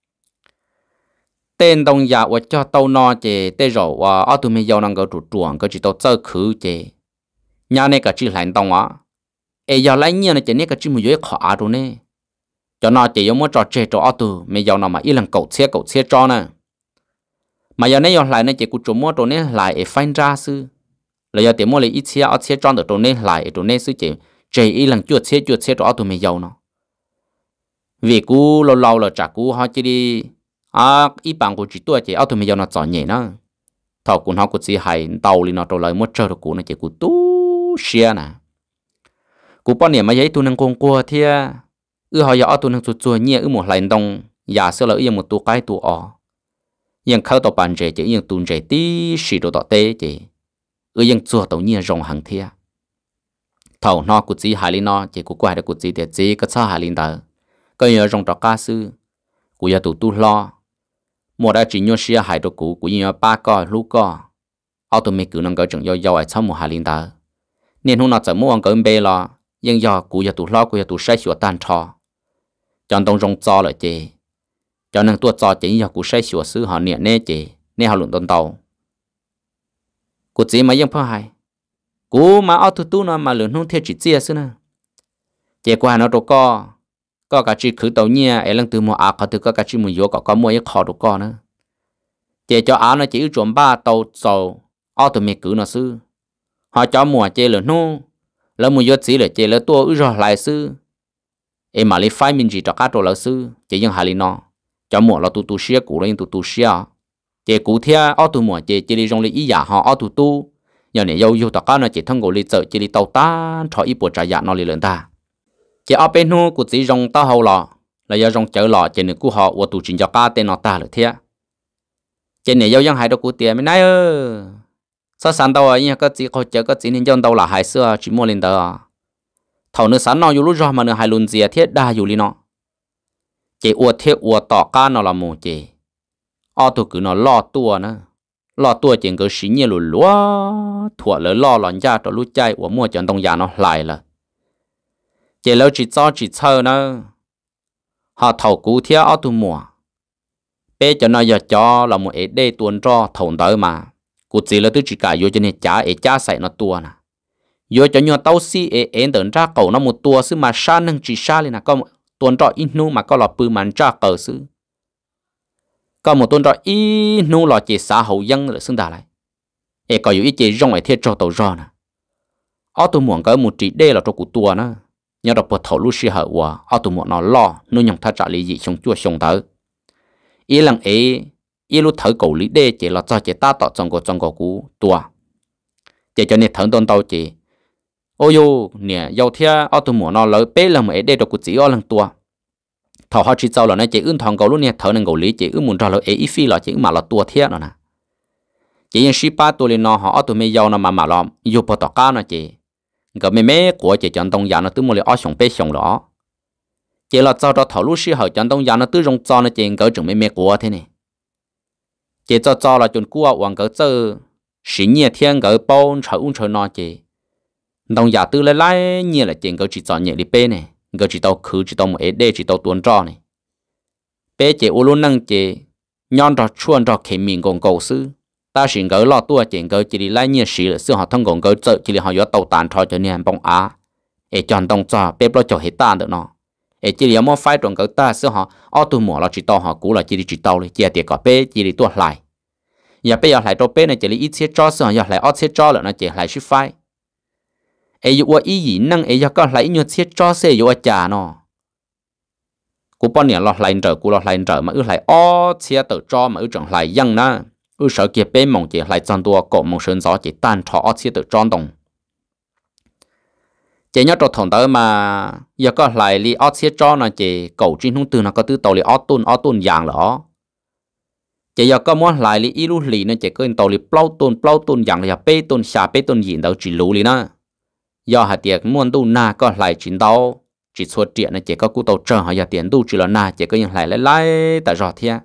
tên đồng giả và cho tàu nó chỉ tên rồi và ở tụ mình giàu năng cái tụ chuồng cái chỉ tàu chơi khử chỉ nhà này cái chỉ lại đồng á ấy giờ lấy nhiều này chỉ này cái chỉ một dưới khó rồi nè cho nó chỉ giống một trò chơi trò từ mày giờ nó mà ít lần cậu xe cậu xe cho nè mà giờ này giờ lại này chỉ cụ trộm mua trò này lại để phanh ra sư là giờ tiền mua lại ít xe ở xe cho được trò này lại trò này sư chỉ chơi ít lần chuột xe chuột xe trò từ mày giàu nó vì cú lâu lâu là trả cú họ chỉ đi à ít bằng của chỉ tuổi chỉ ở từ mày giàu nó chọn nhẹ nó thầu cũng họ cũng chỉ hay tàu đi nó trò lại một chơi được cú này chỉ cú tú xe nè cú bao nhiêu mà giấy tu năng công qua thì ư họ giờ tu năng chuột chuột nhẹ ư một lần đông giả sử là ư một tu cái tu ở nhưng khâu tàu bàn chế chỉ nhưng tuần chế tí xì đồ tọt tê chỉ ư nhưng chuột tàu nhẹ rong hàng thia thầu nó cú chỉ hai linh nó chỉ cú quay được cú chỉ để chỉ cái sao hai linh đó cái giờ rong trọ cá sư cú giờ tu tu lo một đã chỉ nhớ xia hai đồ cú cú nhớ ba co lú co ở tụi mình cứ năng cái chừng do do ai xong một hai linh đó nên hôm nào chỉ mua ăn cái bê lo nhưng giờ cú giờ tu lo cú giờ tu sai sửa tan trò chọn tông rong cho lại chị cho nên tôi cho chị giờ cú sai sửa xứ họ niệm nè chị nè họ luận tôn tàu cú chỉ màยัง phơi hay cú mà ở tu tu nó mà luận không theo chỉ chia xứ nè chị qua nó đâu có có cả chỉ khử tàu nhia ấy lần từ mua áo có từ có cả chỉ mua vô có có mua cái kho đâu có nữa chị cho áo nó chỉ chuẩn ba tàu sầu ở tụi mình cứ nó xứ họ cho mua chị luận không lỡ mua vô chỉ là chị lỡ tua ư rồi lại xứ em mà lấy phái mình chỉ cho các đồ lỡ xứ chị nhưng hai lý nó cho mua là tu tu xia cũ là những tu tu xia chị cũ thia ở tu mua chị chị đi trong lấy ý giả họ ở tu tu nhờ này yêu yêu tất cả nó chỉ thông過嚟chợ chỉ đi tàu tan cho ít bộ trả giá nó liền lớn ta chị ở bên hồ của chị trong tao hậu lọ là do trong chợ lọ chị này của họ của tu trình cho cá tên nó ta là thia chị này yêu yang hai đồ của tiền mình nói ơ sao sáng tàu ấy nha có chị có chợ có chị nên trong tàu là hai xưa chỉ mua lên tờ thầu nữa sáng nóอยู่lúc rồi mà nữa hai luôn gì thiết đaอยู่li nó chị uất thiết uất tỏ cá nó là một chị ở tụ cứ nó lo tua nữa lo tua chuyện cứ xí nhiều lúa lúa thua lỡ lo lòn ra cho lúa chay uất mua chọn đông già nó lại là chị lâu chỉ cho chỉ chơi nữa họ thầu cú thiết ở tụ mùa bé cho nó giờ cho là một ế đê tuần cho thầu tới mà cú chỉ là tôi chỉ cả vô cho nên trả ế trả sai nó tua nè vô cho nhau tao xí ế ế đợn ra cầu nó một tua xứ mà sa nâng chỉ sa lên nè có tuần trọ ít nu mà có lọ bự mà ra cờ xứ có một tuần trọ ít nu lọ chỉ xã hậu dân là xứng đà lại ế có ít chỉ rong ở thiết cho tàu rò nè ở tụ muộn có một chỉ đê là cho cụ tua nè nhớ đọc bật thầu lúc xí hở qua ở tụ muộn nó lo nuôi nhung thắt trả lý gì xong chua xong tới ý lần ế ý lúc thở cầu lý đê chỉ là cho chỉ ta tọt trong cổ trong cổ cú tua chỉ cho nên thở tôn tàu chỉ ôi yo nè giàu thia ở tụ muộn nó lỡ bé là mấy đê được cụ chỉ ở lần tua thầu họ chỉ cho là nó chỉ ươn thằng cầu lúc nè thở nên cầu lý chỉ ươn muốn cho là ế ý phi là chỉ mà là tua thia nó nè chỉ những ship ba tuổi lên nó họ ở tụ mấy giàu nó mà mà làm yêu bỏ tọt cá nó chỉ cái mấy mấy của chỉ chọn đông giá nó từ một ở sòng bé sòng đó chỉ là cho cho thầu lúc xí hở chọn đông giá nó từ trong cho nó chỉ cái chừng mấy mấy của thế này chỉ cho cho là chọn cua hoàng cái chơi xí nhẹ thiên cái bao chở uống chở nó chỉ đông giá từ lấy lấy nhẹ là chỉ cái chỉ chọn nhẹ đi bé này cái chỉ tao khử chỉ tao một đê chỉ tao tuần cho này bé chỉ u luôn năng chỉ nhon cho chuan cho khi mình còn cầu sư ta xin cái lọ tua chỉ cái chỉ đi lấy nhẹ xí là xưa họ thông còn cái chơi chỉ là họ có tàu tàn cho cho nên bông á ê chọn tông cho bé bao cho hết ta được nó ê chỉ là mua phải trong cái ta sẽ họ ở tu mỏ là chỉ tao họ cũ là chỉ đi chỉ taoเลยchỉ để có bé chỉ đi tua lại giờ bé giờ lại cho bé này chỉ là ít xe cho xong giờ lại ở xe cho là nó chỉ lại chỉ phải ê yêu ý gì năng ê giờ có lại nhiều xe cho xe yêu chả nó cú bao nhiêu lọt lại trở cú lọt lại trở mà ư lại ó xe tự cho mà ư chẳng lại dân na ư sợ kia bé mong chỉ lại chọn tua cổ mong sơn gió chỉ tan cho ó xe tự tròn đồng chỉ nhớ trò thằng đó mà giờ có lại li ó xe cho nó chỉ cầu trên hung từ nó có tư tàu li ó tuôn ó tuôn dạng lỏ chỉ giờ có muốn lại li ilu li nó chỉ có tàu li plau tuôn plau tuôn dạng là bé tuôn xà bé tuôn gì đâu chỉ lú li na giờ hạt tiệc muốn tu na có lại chín tàu chỉ xuất chuyện này chỉ có cú tàu chờ họ giờ tiền tu chỉ là na chỉ có những lại lại lại tại rõ thế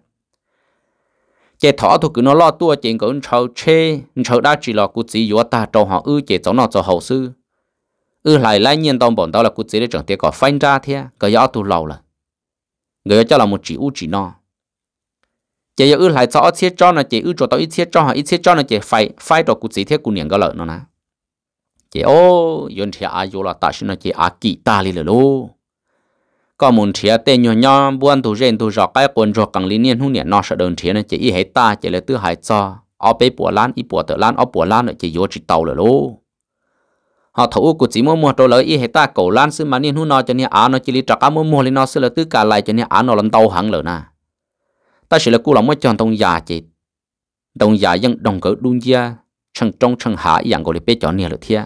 chỉ thọ thuộc cứ nó lo tua chỉ có chầu chê chầu đã chỉ là cú chỉ yếu ta trâu họ ư chỉ giống nó cho hậu sư ư lại lại nhiên tông bọn đó là cú chỉ để chẳng tiếc có phanh ra thế cái yếu tu lâu là người cho là một chỉ u chỉ no chỉ ư lại cho thiết cho nó chỉ ư cho tao ít thiết cho họ ít thiết cho nó chỉ phải phải cho cú chỉ thế cú niệm cái lợi nó nè chị ô yon thia ayo là ta xin nó chị a kỹ ta li lô có muốn thia tên nhỏ nhỏ buôn tu rèn tu rọc cái quần rọc càng liên niên hung niệm nó sẽ đơn thia nó chị ý hết ta chị là tư hải cho ở bên bùa lan ý bùa tự lan ở bùa lan nữa chị vô chỉ tàu lô họ thủ của chị mua mua đồ lợi ý hết ta cổ lan xứ mà niên hung nó cho nên á nó chỉ li trọc á mua mua li nó sẽ là tư cả lại cho nên á nó làm tàu hẳn lỡ nè ta sẽ là cú lòng mới chọn tông già chị tông già dân đồng cỡ đun gia chân trong chân hạ dạng của li bé chọn niệm lỡ thia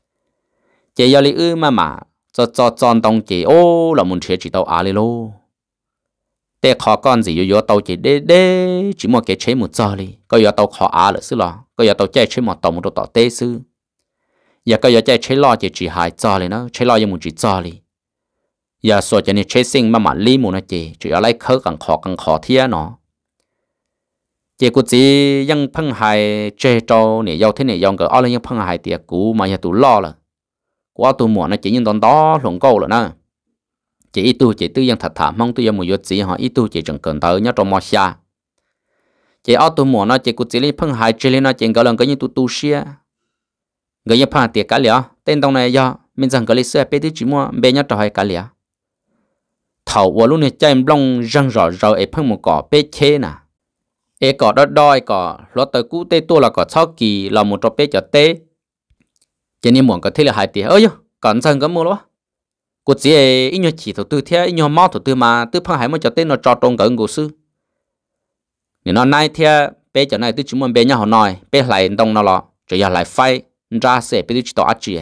chỉ giờ li ư mà mà cho cho chọn tông chỉ ô là muốn chơi chỉ tàu á li lô để khó con gì yo tàu chỉ đê đê chỉ một cái chế một giờ li có yo tàu khó á là xứ lo có yo tàu chơi chế một tàu một tàu tê xứ giờ có yo chơi chế lo chỉ chỉ hai giờ li nó chế loยังmuốn chỉ giờ li giờ số cho nên chế sinh mà mà li muốn nó chỉ chỉ ở lại khơi càng khó càng khó thia nó chỉ có chỉ ยัง phăng hai chế trâu này yêu thế này yêu cái ở lại ยัง phăng hai tiệt cũ mà giờ tụ lo là quá tụ muộn nó chỉ những đòn đó lồng câu rồi nè chỉ ít tu chỉ tư ยัง thật thà mong tu ยัง một chút gì họ ít tu chỉ chẳng cần tới nhớ trong mò xa chỉ ở tụ muộn nó chỉ có chỉ lấy phăng hai chế lên nó chỉ cái lần cái như tụ tu xia người như phăng tiệt cả liao tên tông này do mình rằng cái lịch sử bé tí chỉ mua bé nhớ trò hay cả liao thầu của lúc này chạy long răng rõ rõ ấy phăng một cỏ bé chế nè ấy cỏ đó đôi cỏ lót tới cú tê tua là cỏ sáu kỳ là một trò bé chợ tê cho nên muốn có thể là hai tỷ ơi còn rằng cái mua đó cô chỉ ít nhiều chỉ đầu tư theo ít nhiều máu đầu tư mà tư phăng hải mới cho tên nó cho trông cái ngũ sư nên nó nay theo bé cho này tư chúng mình bé nhau họ nói bé lại đông nó lọ rồi giờ lại phai ra sẽ bé chỉ tao ác gì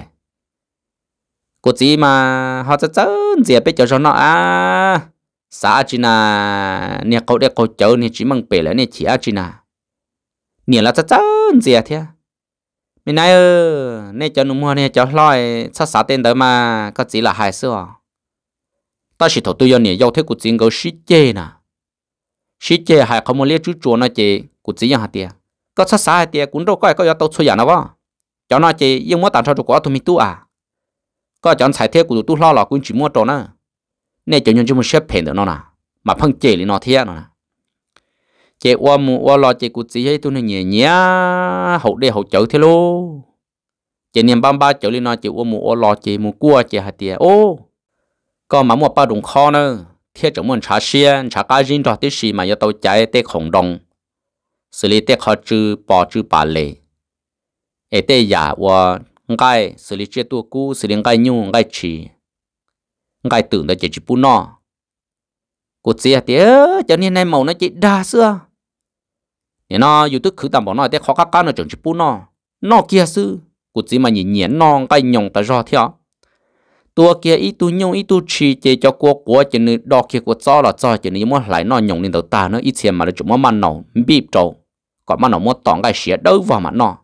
cô chỉ mà họ sẽ chấn gì bé cho nó à xã chỉ là nè cậu để cậu chơi nè chỉ mang bé lại nè chỉ ác chỉ là nè là chấn gì thế mình nói ơ nè cho nó mua nè cho lòi sát sát tên đó mà có chỉ là hai xưa ta chỉ thầu tôi giờ nè yêu thế của chính cái sĩ chế nè sĩ chế hay không muốn lấy chú chuột nó chế của chính yang hạt tiền có sát sát hạt tiền cũng đâu có có yêu tàu xuôi nào vợ cho nó chế nhưng mà tạm thời của tôi mi tu à có chọn xài thế của tôi lo là cũng chỉ mua đồ nữa nè cho nhân cho một xếp phèn được nó nè mà phăng chế thì nó thế nó nè chế qua mua qua lo chế cụt gì ấy tôi nói nhẹ nhẹ hậu đây hậu chở thế lô chế niệm ba ba chở lên nó chế qua mua qua lo chế mua cua chế hạt tiền ô còn mà mua bao đồng kho nữa thiết trong muốn trả xe trả cá riêng cho tí xì mà giờ tàu chạy tê khổng đồng xử lý tê khó chữ bỏ chữ bà lệ ở tê giả và ngay xử lý chế tua cũ xử lý ngay nhung ngay chỉ ngay tưởng là chế chỉ bún nọ cụt gì thế cho nên này màu nó chỉ đa xưa nên nó dù tức khử tạm bỏ nó để khó các nó chẳng chỉ bún nó nó kia sư cụt gì mà nhìn nhện nó cái nhồng ta do theo tua kia ít tu nhung ít tu chi chế cho cô của chỉ nên đo kia của cho là cho chỉ nên muốn lại nó nhồng lên đầu ta nó ít tiền mà nó chỉ muốn mặn nổ bịp trâu còn mặn nổ muốn tỏng cái xía đâu vào mặt nó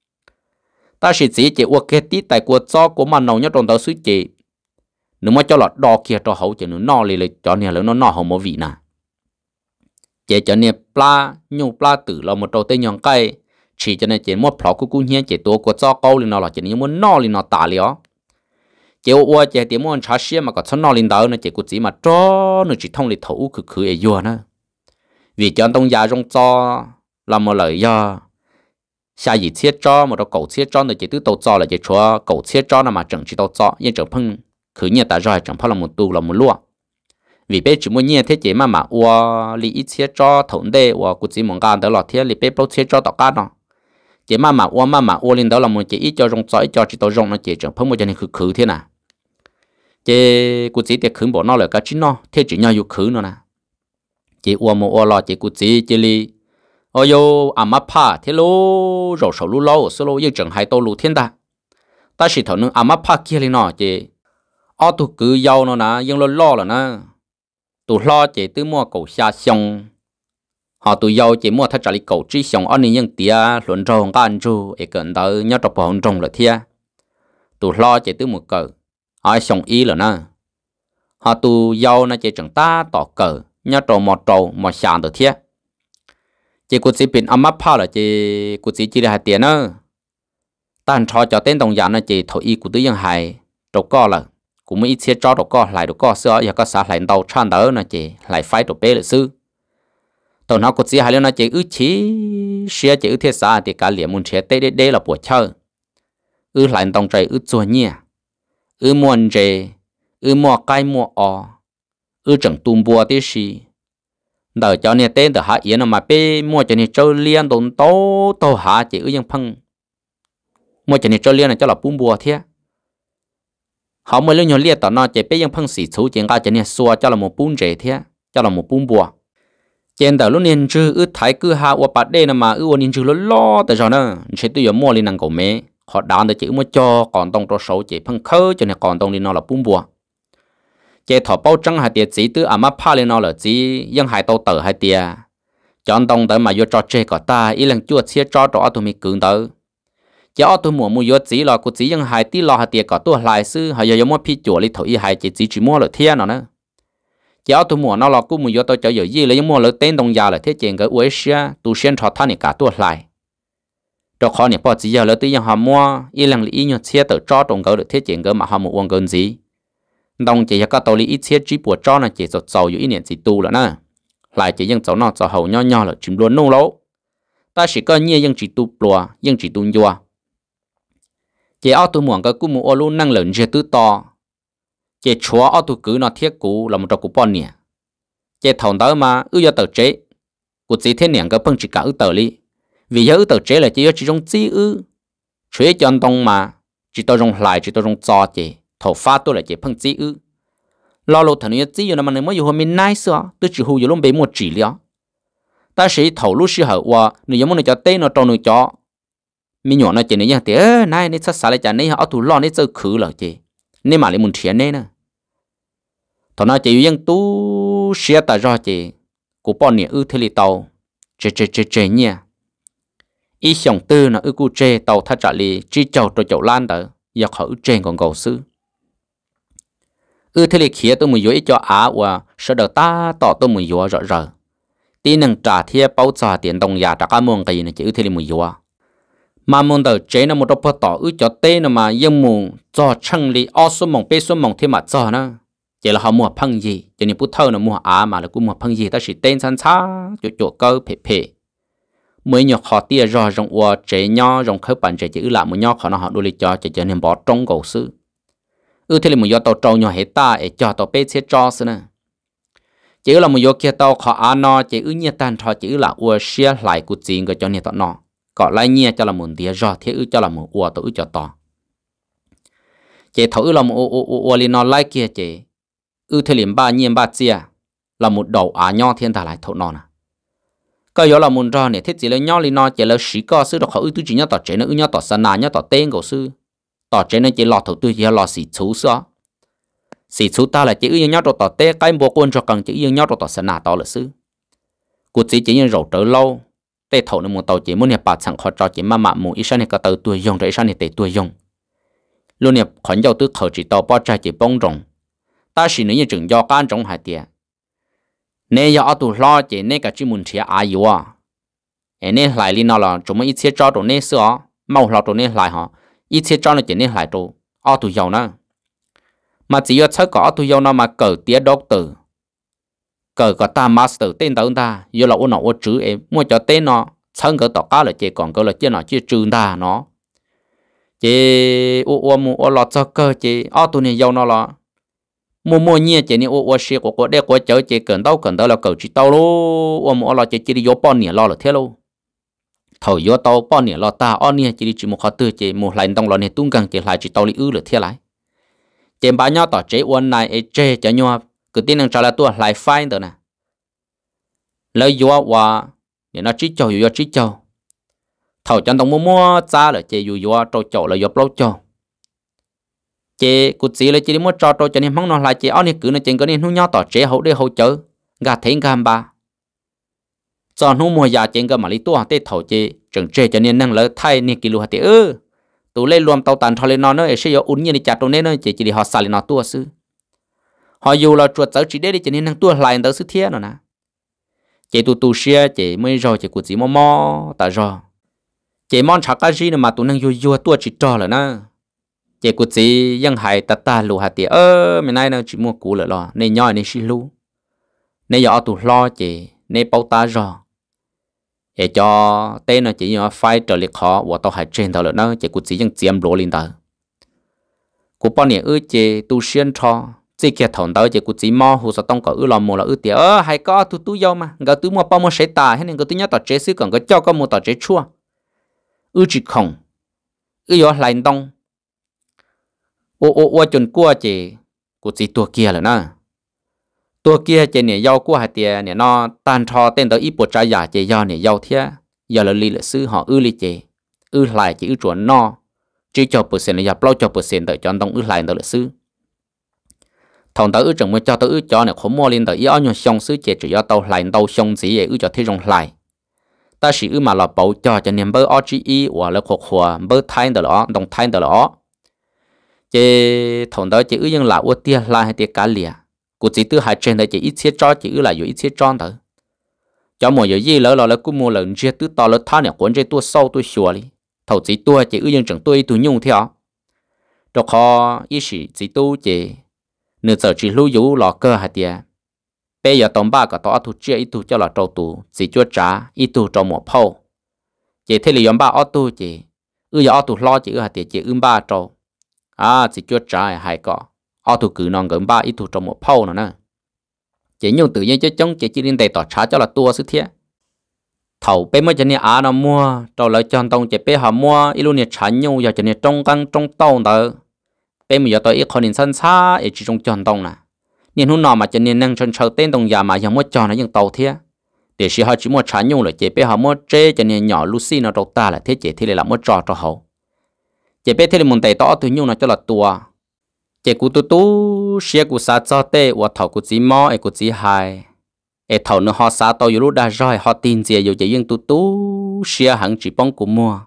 ta chỉ chỉ chế uo kia tí tại của cho của mặn nổ nhớ trong tàu suy chế nếu mà cho lọt đo kia cho hậu chỉ nó no lì lì cho nên là nó no không có vị nè chỉ cho nên pla nhung pla tử là một trâu tây nhon cây chỉ cho nên chỉ một pháo của cung hiến chỉตัวcủa cho câu lên nó là chỉ nên muốn no lên nó tả lió chỉ qua chỉ tiếng muốn trả xe mà có cho no lên đó nó chỉ của chỉ mà cho nó chỉ thông lịch thủ cứ cứ ấy vô nữa vì cho tông già trong cho là một lời do xa gì thiết cho một đầu cầu thiết cho nó chỉ tứ tàu cho là chỉ cho cầu thiết cho nó mà chẳng chỉ tàu cho nhưng chẳng phân khử nhẹ ta rồi chẳng phải là một tu là một lúa vì bé chỉ muốn nhẹ thế chế mà mà ua li ít xe cho thủng đê ua cụ chỉ muốn gan đó là thế li bé bao xe cho tao cá nó chế mà mà ua mà mà ua lên đó là một chế ít cho rong giỏi cho chỉ tao rong nó chế chẳng phải một cho nên khử khử thế nào chế cụ chỉ để khử bỏ nó là cái chính nó thế chỉ nhau yêu khử nó nè chế ua một ua lo chế cụ chỉ chế li ôi yo à mà pa thế lô rồi sầu lú lâu sầu lô yêu chẳng hay tao lú thiên ta ta chỉ thằng nó à mà pa kia lên nó chế ở tụ cứ giàu nó nè nhưng lo lo là nè tụ lo chế tứ mua cầu xa xong họ tụ giàu chế mua thắt trả lý cầu trí xong ở này những tia luận trâu gan chu ấy cần tới nhớ trọc bỏng trồng là thia tụ lo chế tứ một cờ ai xong ý là nè họ tụ giàu nó chế chẳng ta tỏ cờ nhớ trâu một trâu một sàn được thia chế cụ chỉ bên âm áp phao là chế cụ chỉ chỉ là hai tiền nữa tan cho cho tên đồng dạng là chế thổi ý của tứ dân hài trâu co là cũng mấy xe cho đồ co lại đồ co xưa giờ có xã lại đầu tràn đỡ nó chị lại phải đồ bê là sư tàu nó có chỉ hai lần nó chị ư chí xe chị ư thế xã thì cả liền muốn xe tê đê đê là buổi chơi ư lại đồng trời ư chua nhẹ ư muôn rề ư mua cây mua o ư chẳng tung bùa tí gì đợi cho nên tên từ hạ yến mà bê mua cho nên chơi liên đồn tố tàu hạ chị ư dân phăng mua cho nên chơi liên là cho là bung bùa thế họ mới lên nhiều liệt tao nó chỉ biết những phong sĩ chú chuyện cả cho nên xua cho là một bún rễ thế cho là một bún bùa trên đầu lúc niên chư ư thái cứ hạ qua bát đây mà ư niên chư lo lo tại sao nữa chỉ tôi mua lên năng cầu mẹ họ đàn được chữ mua cho còn tông cho số chỉ phong khơi cho nên còn tông lên nó là bún bùa chỉ thọ bao trắng hai tiệt chỉ từ à mà pha lên nó là chỉ những hai tàu tờ hai tiệt chọn tông tới mà vô cho chơi cả ta ý lần chua chia cho đó tụi mình cường tới cho tôi mua mua vô chỉ là cô chỉ những hai tí lo hai tiệt cả tôi lại sư hay giờ mua phi chùa đi thổi hai chỉ chỉ chỉ mua là thiên nó nữa cho tôi mua nó là cô mua vô tôi cho giờ gì là những mua là tên đồng già là thế chuyện cái uế xia tu xuyên cho thanh này cả tôi lại cho khó này bao chỉ giờ là tí những họ mua ý lần ý nhau chia từ cho đồng cái được thế chuyện cái mà họ mua uống gần gì đồng chỉ có tàu lý ít chia chỉ buộc cho là chỉ cho giàuอยู่ý niệm chỉ tu là nè lại chỉ những cháu nó cho hậu nho nho là chìm luôn nô lỗ ta chỉ có nhiều những chỉ tu bùa những chỉ tu nhua chỉ ở tu muộn cái cú mua luôn năng lượng chưa tứ to chỉ chúa ở tu cứ nó thiết cũ là một trò cú bọn nè chỉ thằng đó mà ư do tờ chế cú chỉ thế niệm cái phân chỉ cả ư tờ li vì giờ ư tờ chế là chỉ chỉ trong chỉ ư chế chân đông mà chỉ tao trong lại chỉ tao trong cho chỉ thầu phát tôi là chỉ phân chỉ ư lo lâu thằng này chỉ là mà nếu mà yêu mình nice sao tôi chỉ hù yêu luôn bị một chỉ liền ta sẽ thầu lúc xưa hở qua nếu muốn cho tên nó trong nó cho mình nhỏ nó chỉ này nhá thì ơ này này sát lại chả này họ thủ lo này chơi khử là chị nên mà lại muốn thiệt này nè thằng nó chỉ riêng tu xe ta ra chị của bọn này ư thế li tàu chế chế chế chế nhá ý xong tư nó ư cu chế tàu thắt trả li chỉ chầu cho chậu lan đó giờ họ ư chế còn cầu sư ư thế li khía tôi muốn vô cho á và sau đó ta tỏ tôi muốn vô rõ rõ tí năng trả thiê bao trả tiền đồng nhà trả cả mông cái này chỉ ư thế li muốn vô mà muốn đầu chế nó một đôi tỏ ư cho tên nó mà yên mù cho chân li ở số mông bê số mông thêm mà cho nó chỉ là họ mua phăng gì cho nên bút thâu nó mua á mà là cũng mua phăng gì ta chỉ tên san xa chỗ chỗ câu phê phê mới nhọc họ tia rồi rong ua chế nho rong khớp bản chế chỉ ư lại một nho họ nó họ đôi li cho chỉ cho nên bỏ trong cầu sư ư thế là một do tàu trâu nhỏ hết ta để cho tàu bê xe cho xí nè chỉ là một do kia tàu họ ăn nó chỉ ư nhiệt tan thọ chỉ là ua xe lại của chính cái cho nên tàu nó có lại nhẹ cho là một tia rõ thế ư cho là một ua tàu ư cho to chỉ thầu ư là một ua ua ua li nó lại kia chỉ ư thế liền ba nhiên ba chia là một đầu á nho thiên thà lại thầu nó nè cái đó là một rõ này thế chỉ là nho li nó chỉ là sĩ co sư đó họ ư tu chỉ nhớ tàu chế nó ư nhớ tàu san na nhớ tàu tên của sư tỏ trên này chỉ lọt thầu tư chỉ lọt xỉ chú sao xỉ chú ta là chỉ yêu nhau tỏ tê cái bộ quân cho cần chỉ yêu nhau tỏ sân nào tỏ là sư cụ chỉ chỉ như rầu trở lâu tê thầu nó một tàu chỉ muốn nhập bạc sẵn khó cho chỉ mà mà muốn ít sang này cả tàu tuổi dùng rồi sang này tê tuổi dùng luôn nhập khoản giao tư khẩu chỉ tàu bao trai chỉ bông rồng ta chỉ nói như chừng do can trong hai tiền nên do tụ lo chỉ nên cả chỉ muốn chia ai yêu à nên lại li nó là chúng mình ít chia cho đồ nên sữa màu lọt đồ nên lại họ ít thiết cho nó chỉ nên lại đồ ở tụi giàu nữa mà chỉ có thấy có tụi giàu nó mà cờ tía doctor cờ có ta master tên tao ta giờ là ôn nó ôn chữ em mua cho tên nó chân cái tao cá là chỉ còn cái là chỉ nó chỉ trừ ta nó chỉ ôn ôn ôn lọt cho cơ chỉ ở tụi này giàu nó là mua mua nhia chỉ ni ô ô xe của của đây của cháu chỉ cần đâu cần đâu là cầu chỉ tao luôn ô mua lo chỉ chỉ đi vô bao nhiêu lo là thế luôn thầu vô tao bao nhiêu lo ta on nhia chỉ đi chỉ một khó tư chỉ một lần đông lo này tung gần chỉ lại chỉ tao li ư là thế lại chỉ bao nhiêu tao chế uốn này ấy chế cho nhau cứ tin rằng trả lại tua lại fine đó nè lấy vô và để nó chỉ cho vô chỉ cho thầu chân đông mua mua ra là chỉ vô vô trâu chậu là vô bao cho chị cụ chỉ là chị đi mua trò trò cho nên mong nó lại chị ở này cứ nó trên cái này nó nhau tỏ chế hậu để hậu chở gà thấy gà ba cho nó mua già trên cái mà lý tua tết thầu chị chẳng chế cho nên năng lợi thay nên kilo hạt ư tụ lên luôn tàu tàn thò lên nó nữa sẽ có uốn như đi chặt trong này nữa chị chỉ đi họ xài lên nó tua sư họ dù là chuột chở chỉ để đi cho nên năng tua lại tới sư thiết rồi nè chị tụ tụ xe chị mới rồi chị cụ chỉ mò mò tại rồi chị mong chắc cái gì mà tụ năng vô vô tua chỉ trò là nè chị cụ chỉยังhại ta ta lù hạt tiền ơ mình nay nó chỉ mua cũ lại lo nên nhoi nên xí lú nên giờ tụ lo chị nên bao ta rồi để cho tên nó chỉ nhoi phai trở lại khó và tao hại trên tao lại nó chị cụ chỉยังchiếm lúa lên tao cụ bao nhiêu ư chị tu xuyên cho chị kia thằng tao chị cụ chỉ mò hồ sơ tông có ư làm mua là ư tiền ơ hay có tu tu dâu mà gạo tu mua bao mua sấy tà hay nên gạo tu nhớ tao chế xứ còn có cho có mua tao chế chua ư chỉ không ư giờ lại đông ô ô ô chuẩn qua chị của chị tua kia là nè tua kia chị này giao qua hai tiền này nó tan thò tên tới ít bộ trái giả chị giao này giao thế giờ là li là sư họ ư li chị ư lại chị ư chuẩn no chỉ cho bữa sen là nhập lâu cho bữa sen tới chọn đông ư lại đó là sư thằng tới ư chẳng mới cho tới ư cho này không mua lên tới yếu nhau xong sư chị chỉ do tàu lại tàu xong gì ư cho thế rong lại ta chỉ ư mà là bảo cho cho nên bơ o g e hoặc là khổ khổ bơ thay đó là đồng thay đó là chế thằng đó chỉ ư nhưng là ô tia la hay tia cá lìa cụ chỉ tư hai trên đó chỉ ít thiết cho chỉ ư là有一些装的cho mọi người gì lỡ là là cũng mua lần chia tứ to lỡ thà này cuốn chế tua sâu tua xùa đi thầu chỉ tua chỉ ư nhưng chẳng tua tua nhung theo đó khó ý sĩ chỉ tu chỉ nửa giờ chỉ lưu dụ lọ cơ hai tia bây giờ tổng ba cả tao thu chia ít tu cho là trâu tu chỉ cho trả ít tu cho một phâu chỉ thế là yếm ba ở tu chỉ ư giờ ở tu lo chỉ ư hai tia chỉ ư ba trâu à chỉ cho trái hay có ở thủ cử non gần ba ít thủ trong một phao nữa nè chỉ nhung tự nhiên cho chống chỉ chỉ liên đề tỏ trả cho là tua sự thiệt thầu bé mới cho nên à nó mua rồi lại chọn tông chỉ bé họ mua ít luôn nhiệt trả nhung giờ cho nên trong căng trong tàu đó bé mới giờ tôi ít còn nên sân xa ở chỉ trong chọn tông nè nên hôm nào mà cho nên năng chân sâu tên tông nhà mà giờ mua chọn là những tàu thiệt để khi họ chỉ mua trả nhung là chỉ bé họ mua chế cho nên nhỏ Lucy nó đầu ta là thế chỉ thì lại là mua trò cho hậu chị biết thế là muốn tay tỏ từ nhung nó cho là tua chị cụ tu tu xe cụ sa cho tê và thầu cụ chỉ mò ấy cụ chỉ hai ấy thầu nó họ sa tao lúc đã rồi họ tin gì rồi chị nhưng tu tu xe hẳn chỉ bông cụ mua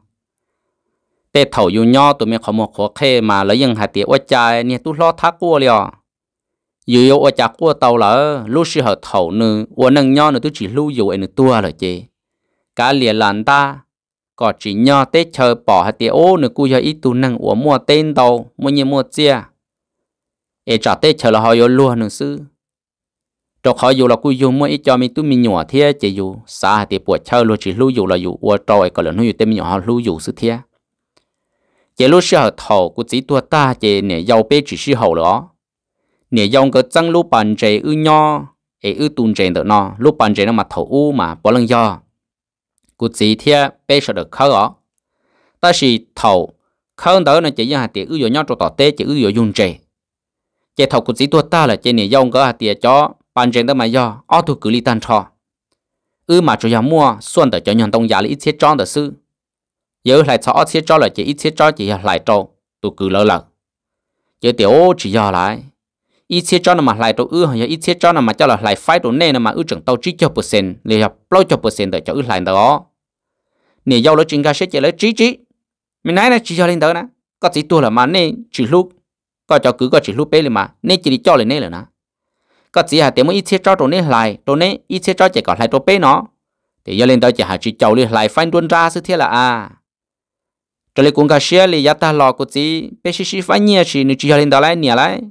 tê thầu yêu nhau tụi mình không một khó khê mà lấy những hạt tiền ở trái nè tu lo thác qua liền yêu yêu ở trái qua tàu là lúc xưa họ thầu nữa ở nâng nhau nữa tôi chỉ lưu yêu ấy nữa tua rồi chị cả liền làn ta có chỉ nhỏ tết chờ bỏ hạt tiền ô nữa cú giờ ít tu năng của mua tên tàu mua nhiều mua chia để trả tết chờ là họ yêu luôn nữa sư cho họ yêu là cú yêu mua ít cho mình tu mình nhỏ thế chỉ yêu xa hạt tiền buổi chờ luôn chỉ lưu yêu là yêu ở trôi còn là nuôi tên mình nhỏ họ lưu yêu sư thế chỉ lúc xưa thầu cú chỉ tua ta chỉ nè giàu bé chỉ sư hậu đó nè giàu cái trăng lúc bàn chế ư nho ê ư tuôn chế được nó lúc bàn chế nó mà thầu u mà bỏ lần do cụ chỉ theo bây giờ được khâu đó, ta chỉ thầu khâu đó là chỉ là hạt tiền ưu nhau cho tọt tê chỉ ưu dùng chế, chỉ thầu cụ chỉ tua ta là chỉ này dùng cái hạt tiền cho bàn trên đó mà do, ở thu cứ li tan cho, ưu mà cho mua xuân để cho nhân đông giá là ít thiết tròn được sư, giờ lại cho ít thiết tròn là chỉ ít thiết tròn chỉ lại cho tu cứ lỡ lỡ, giờ tiểu chỉ giờ lại, ít thiết tròn mà lại cho ưu hay ít thiết tròn mà cho là lại phải đồ này mà ưu chẳng tàu chỉ cho percent, liền học bao cho percent để cho ưu lại đó. Nè dâu nó chính cái sẽ chỉ lấy trí trí mình nói là chỉ cho lên đó nè có chỉ tua là mà nè chỉ lúc có cho cứ có chỉ lúc bé lên mà nè chỉ đi cho lên nè là nè có chỉ là tiền mới ít thiết cho đồ nè lại đồ nè ít thiết cho chỉ còn lại đồ bé nó thì giờ lên đó chỉ là chỉ cho lên lại phanh tuôn ra sự thế là à cho lên cũng cái xe lên giá ta lò của chỉ bé xí xí phanh nhiều chỉ nếu chỉ cho lên đó lại nhẹ lại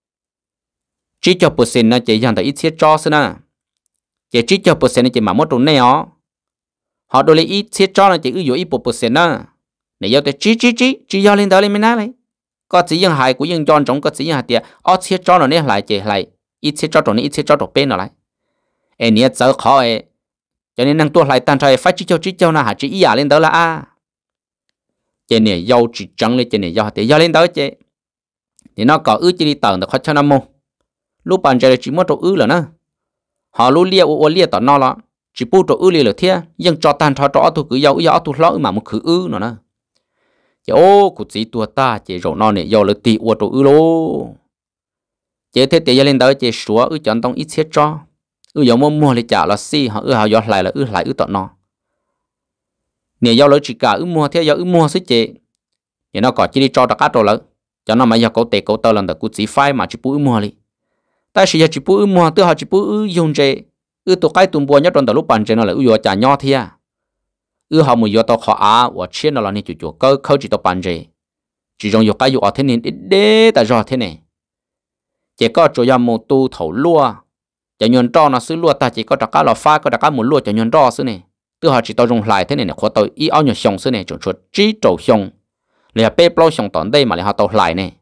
chỉ cho percent nó chỉ dành tới ít thiết cho xí nè chỉ chỉ cho percent nó chỉ mà mất đồ nè ó họ đôi ít thiết cho là chỉ ưu dụ ít bộ percent á, này giao tới chỉ chỉ chỉ chỉ giao lên đó lên mình nói này, có chỉ những hai của những chọn trong có chỉ những hai tiệt ở chia cho nó này lại chỉ lại ít chia cho trong này ít chia cho trong bên nó lại em nhớ giờ khó ấy cho nên năng tua lại tan trời phải chỉ cho chỉ cho nó hả chỉ ý à lên đó là a chỉ này giàu chỉ trắng lên chỉ này giàu thì giàu lên đó chứ thì nó có ư chỉ đi tầng được khó cho nó mông lúc bạn chơi chỉ muốn trộn ư là nó họ lúc lia ô lia tao nó là chỉ bu trộn ư lia là thế nhưng cho tan cho trọ tôi cứ giàu giàu tôi lỡ mà một khử ư nó nè chứ ô cụ chỉ tua ta chỉ rồi nó này giàu là tì ô trộn ư lô chỉ thế thì lên đó chỉ sủa ư chọn tông ít xét cho ư giống mua mua thì trả là si họ ư họ giọt lại là ư lại ư tao nó nè giàu lỡ chỉ cả ư mua theo giàu ư mua sức chị thì nó có chỉ đi cho tất cả rồi lỡ cho nó mà giờ cậu tệ cậu tao lần đó cụ chỉ phai mà chỉ bu ư mua đi ta chỉ chỉ bu ư mua tôi họ chỉ bu ư dùng chế ư tụ cái tụm bùa nhất trong tờ lúc bàn chế nó là ư vừa trả nhau thia ư họ một vừa tao khó á và trên nó là nên chủ chủ cơ khâu chỉ tao bàn chế chỉ dùng vừa cái vừa thế nên đế ta rõ thế này chỉ có chỗ nhà một tu thầu lúa cho nhân trò nó xứ lúa ta chỉ có đặc cá là pha có đặc cá một lúa cho nhân trò xứ này tôi họ chỉ tao dùng lại thế này này khó tao ý áo nhiều xong xứ này chuẩn chuẩn chỉ trầu xong là bê bao xong tận đây mà lại họ tao lại này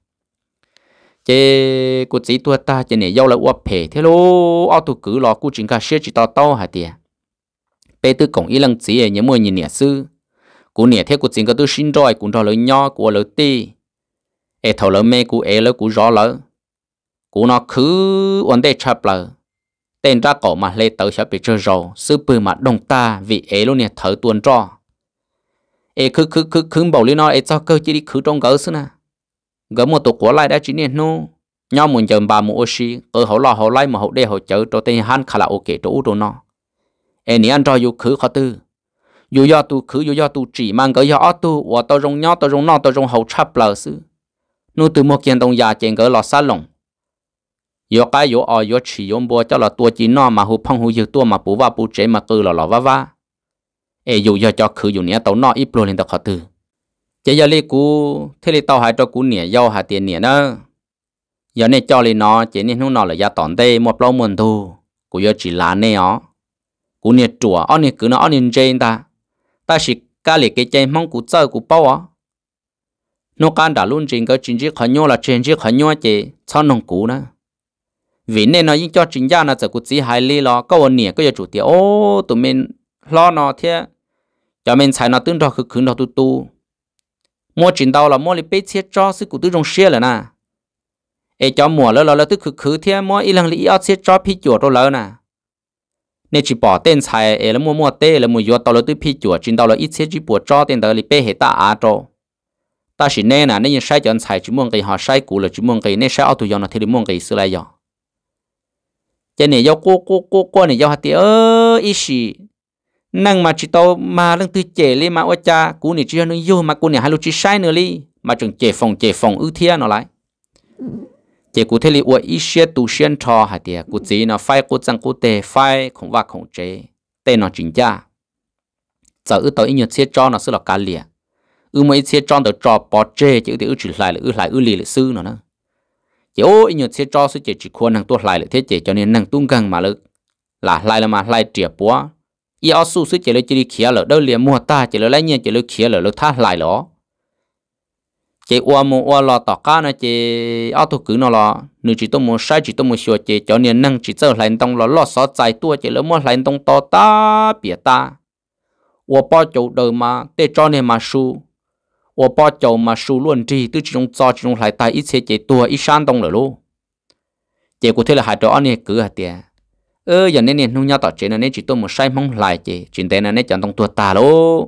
chế cô chỉ tua ta chế này giàu là uất phê thế lô ao tu cứ lo cô chính cả xe chỉ tao tao hả tiệt bê tư cổng ý lăng chỉ ấy nhớ mua nhìn nhẹ sư cô nhẹ thế cô chính cả tôi xin rồi cũng cho lớn nhỏ của lớn tì ấy thầu lớn mê cô ấy lớn cô rõ lớn cô nó cứ vấn đề chập lờ tên ra cổ mà lên tới sẽ bị chơi rồi sư bự mà đông ta vì ấy luôn nè thở tuần cho ấy cứ cứ cứ cứ bảo lý nó ấy cho cơ chỉ đi cứ trong gỡ xí nè gỡ một tổ của lại đã chỉ nên nô nhau muốn chờ bà một oxy ở hậu lò hậu lại mà hậu đây hậu chở cho tên han khá là ok chỗ đồ nó em này ăn cho dù khứ khó tư dù do tu khứ dù do tu chỉ mang cái do tu và tao rong nhau tao rong nọ tao rong hậu chắp lờ sư nô từ một kiện đồng già trên cái lò sát lồng do cái do ở do chỉ do bùa cho là tua chỉ nọ mà hụt phong hụt dư tua mà bù va bù chế mà cứ là lò vá vá em dù do cho khứ dù nhẹ tao nọ ít pro lên tao khó tư chỉ giờ li cú thế li tao hay cho cú nhẹ giàu hạt tiền nhẹ nữa giờ này cho li nó chỉ nên không nó là giá tòn đây một lâu muốn thu cú giờ chỉ là này ó cú nhẹ chùa ó nhẹ cứ nó ó nhẹ trên ta ta chỉ cá li cái trên mong cú chơi cú bao á nó can đã luôn trên cái chính trị khó nhau là trên chỉ khó nhau chỉ cho nông cú nữa vì nên nó những cho chính gia nó giờ cú chỉ hai li lo có ổn nhẹ có giờ chủ tiền ô tụi mình lo nó thế cho mình xài nó tương đo khứ khứ nó tu tu mua chuyển đầu là mua li bê chết cho sư cụ tư trong xe là nè, ấy cho mua là là tư khử khử thế mua ít lần li ở chết cho phi chuột rồi là nè, nên chỉ bỏ tên xài ấy là mua mua tê là mua chuột tàu là tư phi chuột chuyển đầu là ít chết chỉ bỏ cho tên đó li bê hệ ta à cho, ta chỉ nên là nên sai chọn xài chỉ muốn cái họ sai cụ là chỉ muốn cái nên sai ở tụi nó thì muốn cái sự lại rồi, cái này do cô cô cô cô này do hạt tiền ơ ít gì năng mà chỉ tao mà lưng tư chế li mà ocha cha cú này chỉ cho nó vô mà cú này hai lúc chỉ sai nữa li mà chừng chế phòng chế phòng ưu thiên nó lại chế cú thế li oa ít xe tu xuyên cho hạt tiền cú chỉ nó phai cú chẳng cú tê phai không va không chế tên nó chính cha giờ ưu tao ít nhiều xe cho nó sẽ là cá lìa ưu mấy xe cho được cho bỏ chế chứ thì ưu chỉ lại là ưu lại ưu lì là sư nó nữa chế ô ít nhiều xe cho sẽ chế chỉควรnăng tuột lại là thế chế cho nên năng tung căng mà lực là lại là mà lại triệt búa ý ở su chỉ lấy chỉ đi khía lỡ đâu liền mua ta chỉ lấy lấy nhiên chỉ lấy khía lỡ lỡ thắt lại lỏ chỉ qua mua qua lò tọt cá nó chỉ ở thuộc cứ nó lò nếu chỉ tôi mua sai chỉ tôi mua sửa chỉ cho nên năng chỉ chơi lại tông lò lò xóa dài tua chỉ lấy mua lại tông to ta bịa ta 我包酒的嘛得找你嘛输我包酒嘛输论治都这种早这种来带一切这多一山东了咯结果 thế là hai chỗ anh cứ hạt tiền ơ giờ nên nên nông nhau tọt trên nên chỉ tôi một sai mong lại chị chuyện tên là nên chọn tông tua ta lô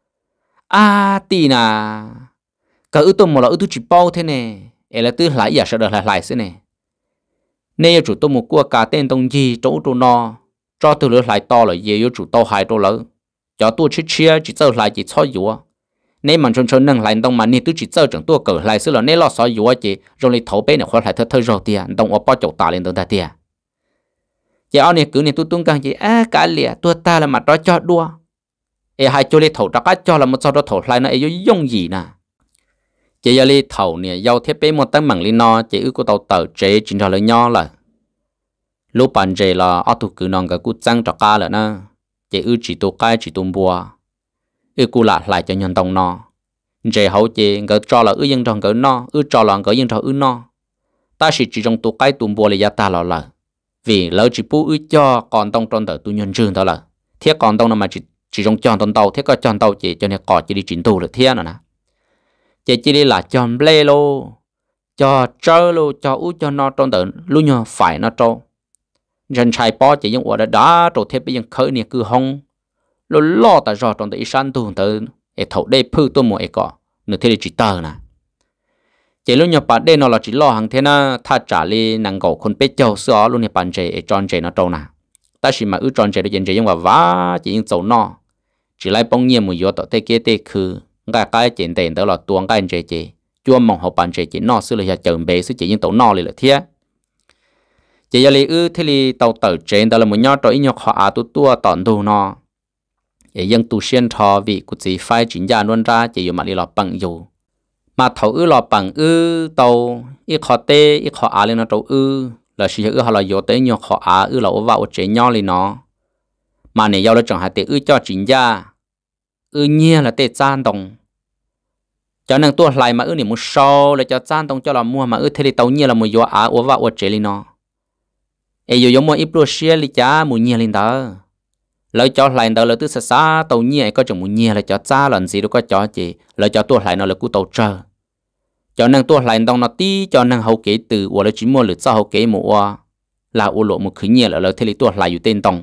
à tì nà cả ư tôi một là ư tôi chỉ bao thế này ấy là tôi lại giờ sẽ được lại lại thế này nên chủ tôi một cua cả tên tông gì chỗ chỗ nó cho tôi lỡ lại to là gì yêu chủ to hai chỗ lỡ cho tôi chỉ chia chỉ chơi lại chỉ cho yếu nên mình chọn chọn năng lại tông mà nên tôi chỉ chơi chẳng tôi cỡ lại xứ là nên lo so yếu chị rồi lấy thấu bên này khoan lại thơ thơ rồi tiền tông ở bao chỗ ta lên tông ta tiền chị ông này cứ này tôi tung càng chị à cả lìa tôi ta là mặt đó cho đua ê hai chỗ lấy thầu đó cá cho là một số đó thầu lại nó ấy dùng gì nè chị giờ lấy thầu nè giao thiết bị một tấm bằng lên nó chị ư có tàu tờ chế chính là lấy nho là lúc bạn chế là ở tụ cứ non cái cú trăng cho cá là nó chị ư chỉ tụ cái chỉ tụ bùa ư cú lại lại cho nhân tông nó chế hậu chế ngỡ cho là ư dân trong ngỡ no ư cho là ngỡ dân trong ư no ta chỉ chỉ trong tụ cái tụ bùa là gia ta là là vì lỡ chỉ bù ư cho còn tông trong tờ tụ nhân dương đó là thiết còn tông mà chỉ chỉ trong chọn tông tàu thiết có chọn tàu chế cho nên cọ chỉ đi chuyển tụ được thiết nữa nè chế chỉ đi là chọn ble lô cho chơi lô cho ư cho nó trong tờ luôn nhờ phải nó trâu dân trai bỏ chỉ những ở đó rồi thiết bây giờ khởi nè cứ hông lo lo ta rõ trong tờ san tụ tờ để thấu đây phư tôi một cọ nửa thế chỉ tờ nè chỉ lúc nhập bản đây nó là chỉ lo hàng thế na tha trả li năng gạo con bé châu xưa luôn nhập bản chế tròn chế nó trâu nè ta chỉ mà ư tròn chế được dân chế nhưng mà vá chỉ những dầu no chỉ lại bông nhiên một yếu tố thế kia thế khứ cái cái chuyện tiền đó là tuồng cái chế chế chua mong học bản chế chỉ no xưa là chồng bé xưa chỉ những tàu no liền là thế chỉ là li ư thế li tàu tàu chế đó là một nhau trò ít nhau họ à tu tua tòn đồ no để dân tu xuyên thọ vị của chỉ phải chính gia luôn ra chỉ dùng mà đi lọt bằng dù mà thầu ư lọt bằng ư tàu ít khó tê ít khó á lên nó trâu ư là chỉ ư họ là yếu tế nhiều khó á ư là ô vào chế nhau lên nó mà này giao là chẳng hạn tê ư cho chính gia ư nhia là tê chan đồng cho nên tôi lại mà ư này một sau là cho chan đồng cho là mua mà ư thế thì tàu nhia là một yếu á ô vào chế lên nó ấy yếu mua ít pro xia li cha một nhia lên đó lời cho lại đó là từ xa xa tàu nhẹ có chừng muốn nhẹ là cho cha lần gì đâu có cho chị lời cho tôi lại nó là cú tàu chờ cho nên tôi lại đồng nó tí cho nên hậu kế từ hoặc là chỉ mua lượt sau hậu kế một là u lộ một khứ nhẹ là lời thế lý tôi lạiอยู่tên đồng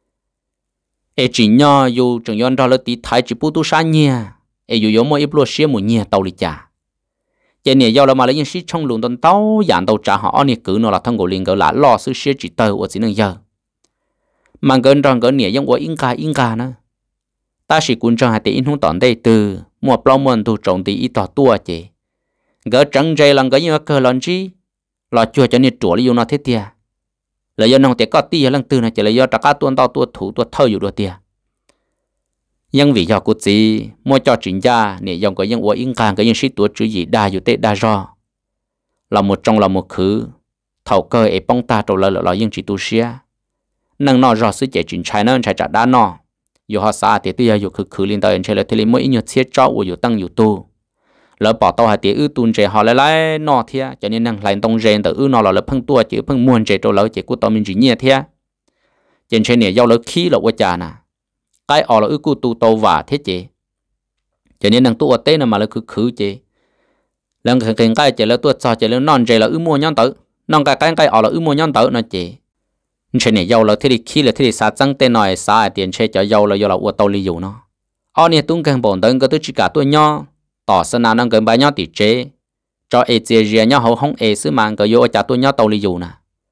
ấy chỉ nhỏ dù chẳng yon đó là tí thái chỉ bút tu sa nhẹ ấy dù giống một ít lúa xía một nhẹ tàu li chả cho nên do là mà lấy những sĩ trong luồng tàu tàu dạng tàu trả họ này cứ nó là thằng cổ liền gọi là lo sự xía chỉ tàu hoặc chỉ nên giờ mà gần trong gần nhẹ giống của inca inca nữa ta chỉ cuốn trong hai tỷ in không tòn đây từ một bao mòn tu trồng tỷ ít tỏ tua chị gỡ trắng dây lần gỡ như cơ lần chi là chua cho nên chuột lấy nó thế tia là do nó để có tia lần từ này chỉ là do tất cả tuôn tao tuột thủ tuột thâuอยู่ด้วยtia nhưng vì do cụ gì mua cho chính gia nè dòng của những của inca cái những sĩ tuột chữ gì đaอยู่tệ đa do là một trong là một khứ thầu cơ ấy bông ta trầu lợi là những chỉ tu xia năng nọ rõ sự chế chính trái nó trái trả đá nọ dù họ xa thì tôi giờ khử khử liên tới chơi là thì mỗi nhiều thiết cho của dù tăng dù tu lỡ bỏ tàu hai tiếng ư tuôn chế họ lại lại nọ thia cho nên năng lại tông rèn từ ư nọ là lỡ phăng tua chỉ phăng muôn chế trâu lỡ chế của tàu mình chỉ nhẹ thia trên trên này do lỡ khí là quá trà nè cái ở là ư cu tu tàu và thế chế cho nên năng tu ở tây là mà lỡ khử khử chế lần khẩn khẩn cái chế lỡ tu cho chế lỡ non chế là ư mua nhon tử non cái cái cái ở là ư mua nhon tử nó chế trên này giàu là thế thì khi là thế thì sao tăng tên nói sao tiền chơi cho giàu là do là uổng tàu li dụ nó ở này tung càng bổn tới cái thứ chỉ cả tôi nhau tỏ sân nào năng gần bao nhau tỷ chế cho e chia riêng nhau hậu không e xứ mang cái vô trả tôi nhau tàu li dụ nè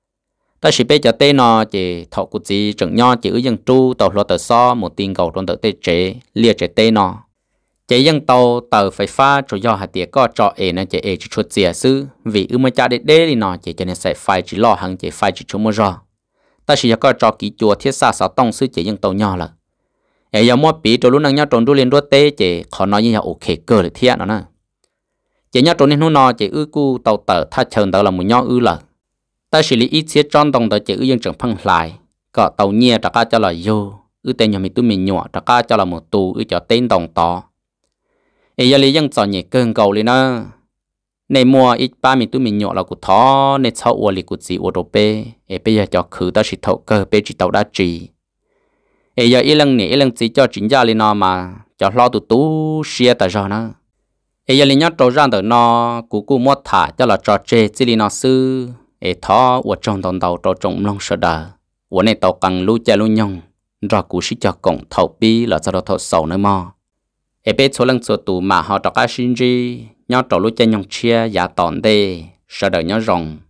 ta chỉ biết cho tên nó chỉ thọ cụ gì chẳng nhau chỉ ư dân tru tàu lo tờ so một tiền cầu trong tờ tê chế liệt chế tên nó chế dân tàu tàu phải pha cho do hạt tiệt có cho e nên chế e chỉ chuột xìa xứ vì ư mà trả để đế thì nó chỉ cho nên sẽ phải chỉ lo hàng chỉ phải chỉ chung mua rồi ta chỉ có cho kỹ chùa thiết xa sáu tông sư chỉ những tàu nhỏ là, ấy giờ mua bị trộn luôn năng nhau trộn đu liền đua tê chỉ khó nói như là ok cơ được thiết nó nè, chỉ nhau trộn nên nó nó chỉ ư cu tàu tờ tha chờn tàu là một nhau ư là, ta chỉ lý ít thiết tròn tông tờ chỉ ư dân trưởng phăng lại, có tàu nhẹ trả ca cho là vô, ư tên nhà mình tụi mình nhỏ trả ca cho là một tù ư cho tên đồng to, ấy giờ lý dân chọn nhẹ cơn cầu liền nó. Này mua ít ba mình tụi mình nhỏ là cột thó nên sau uổng li cột gì uổng đồ bê, ấy bây giờ cho khử ta chỉ thấu cơ bê chỉ tàu đã trì, ấy giờ ít lần này ít lần chỉ cho chính gia lên nó mà cho lo tụt tú xia ta rồi nó, ấy giờ lên nhát trâu ra từ nó cú cú mót thả cho là trò chơi chỉ lên nó sư, ấy thó uổng trong tàu tàu trò trồng long sờ đờ, uổng này tàu càng lú cha lú nhông, rồi cú xí cho cổng thấu bi là cho nó thấu sầu nữa mò, ấy bây số lần số tụ mà họ trò cá xin gì nhau trâu lúa chân nhông chia giá tòn đê sợ đời nhớ rồng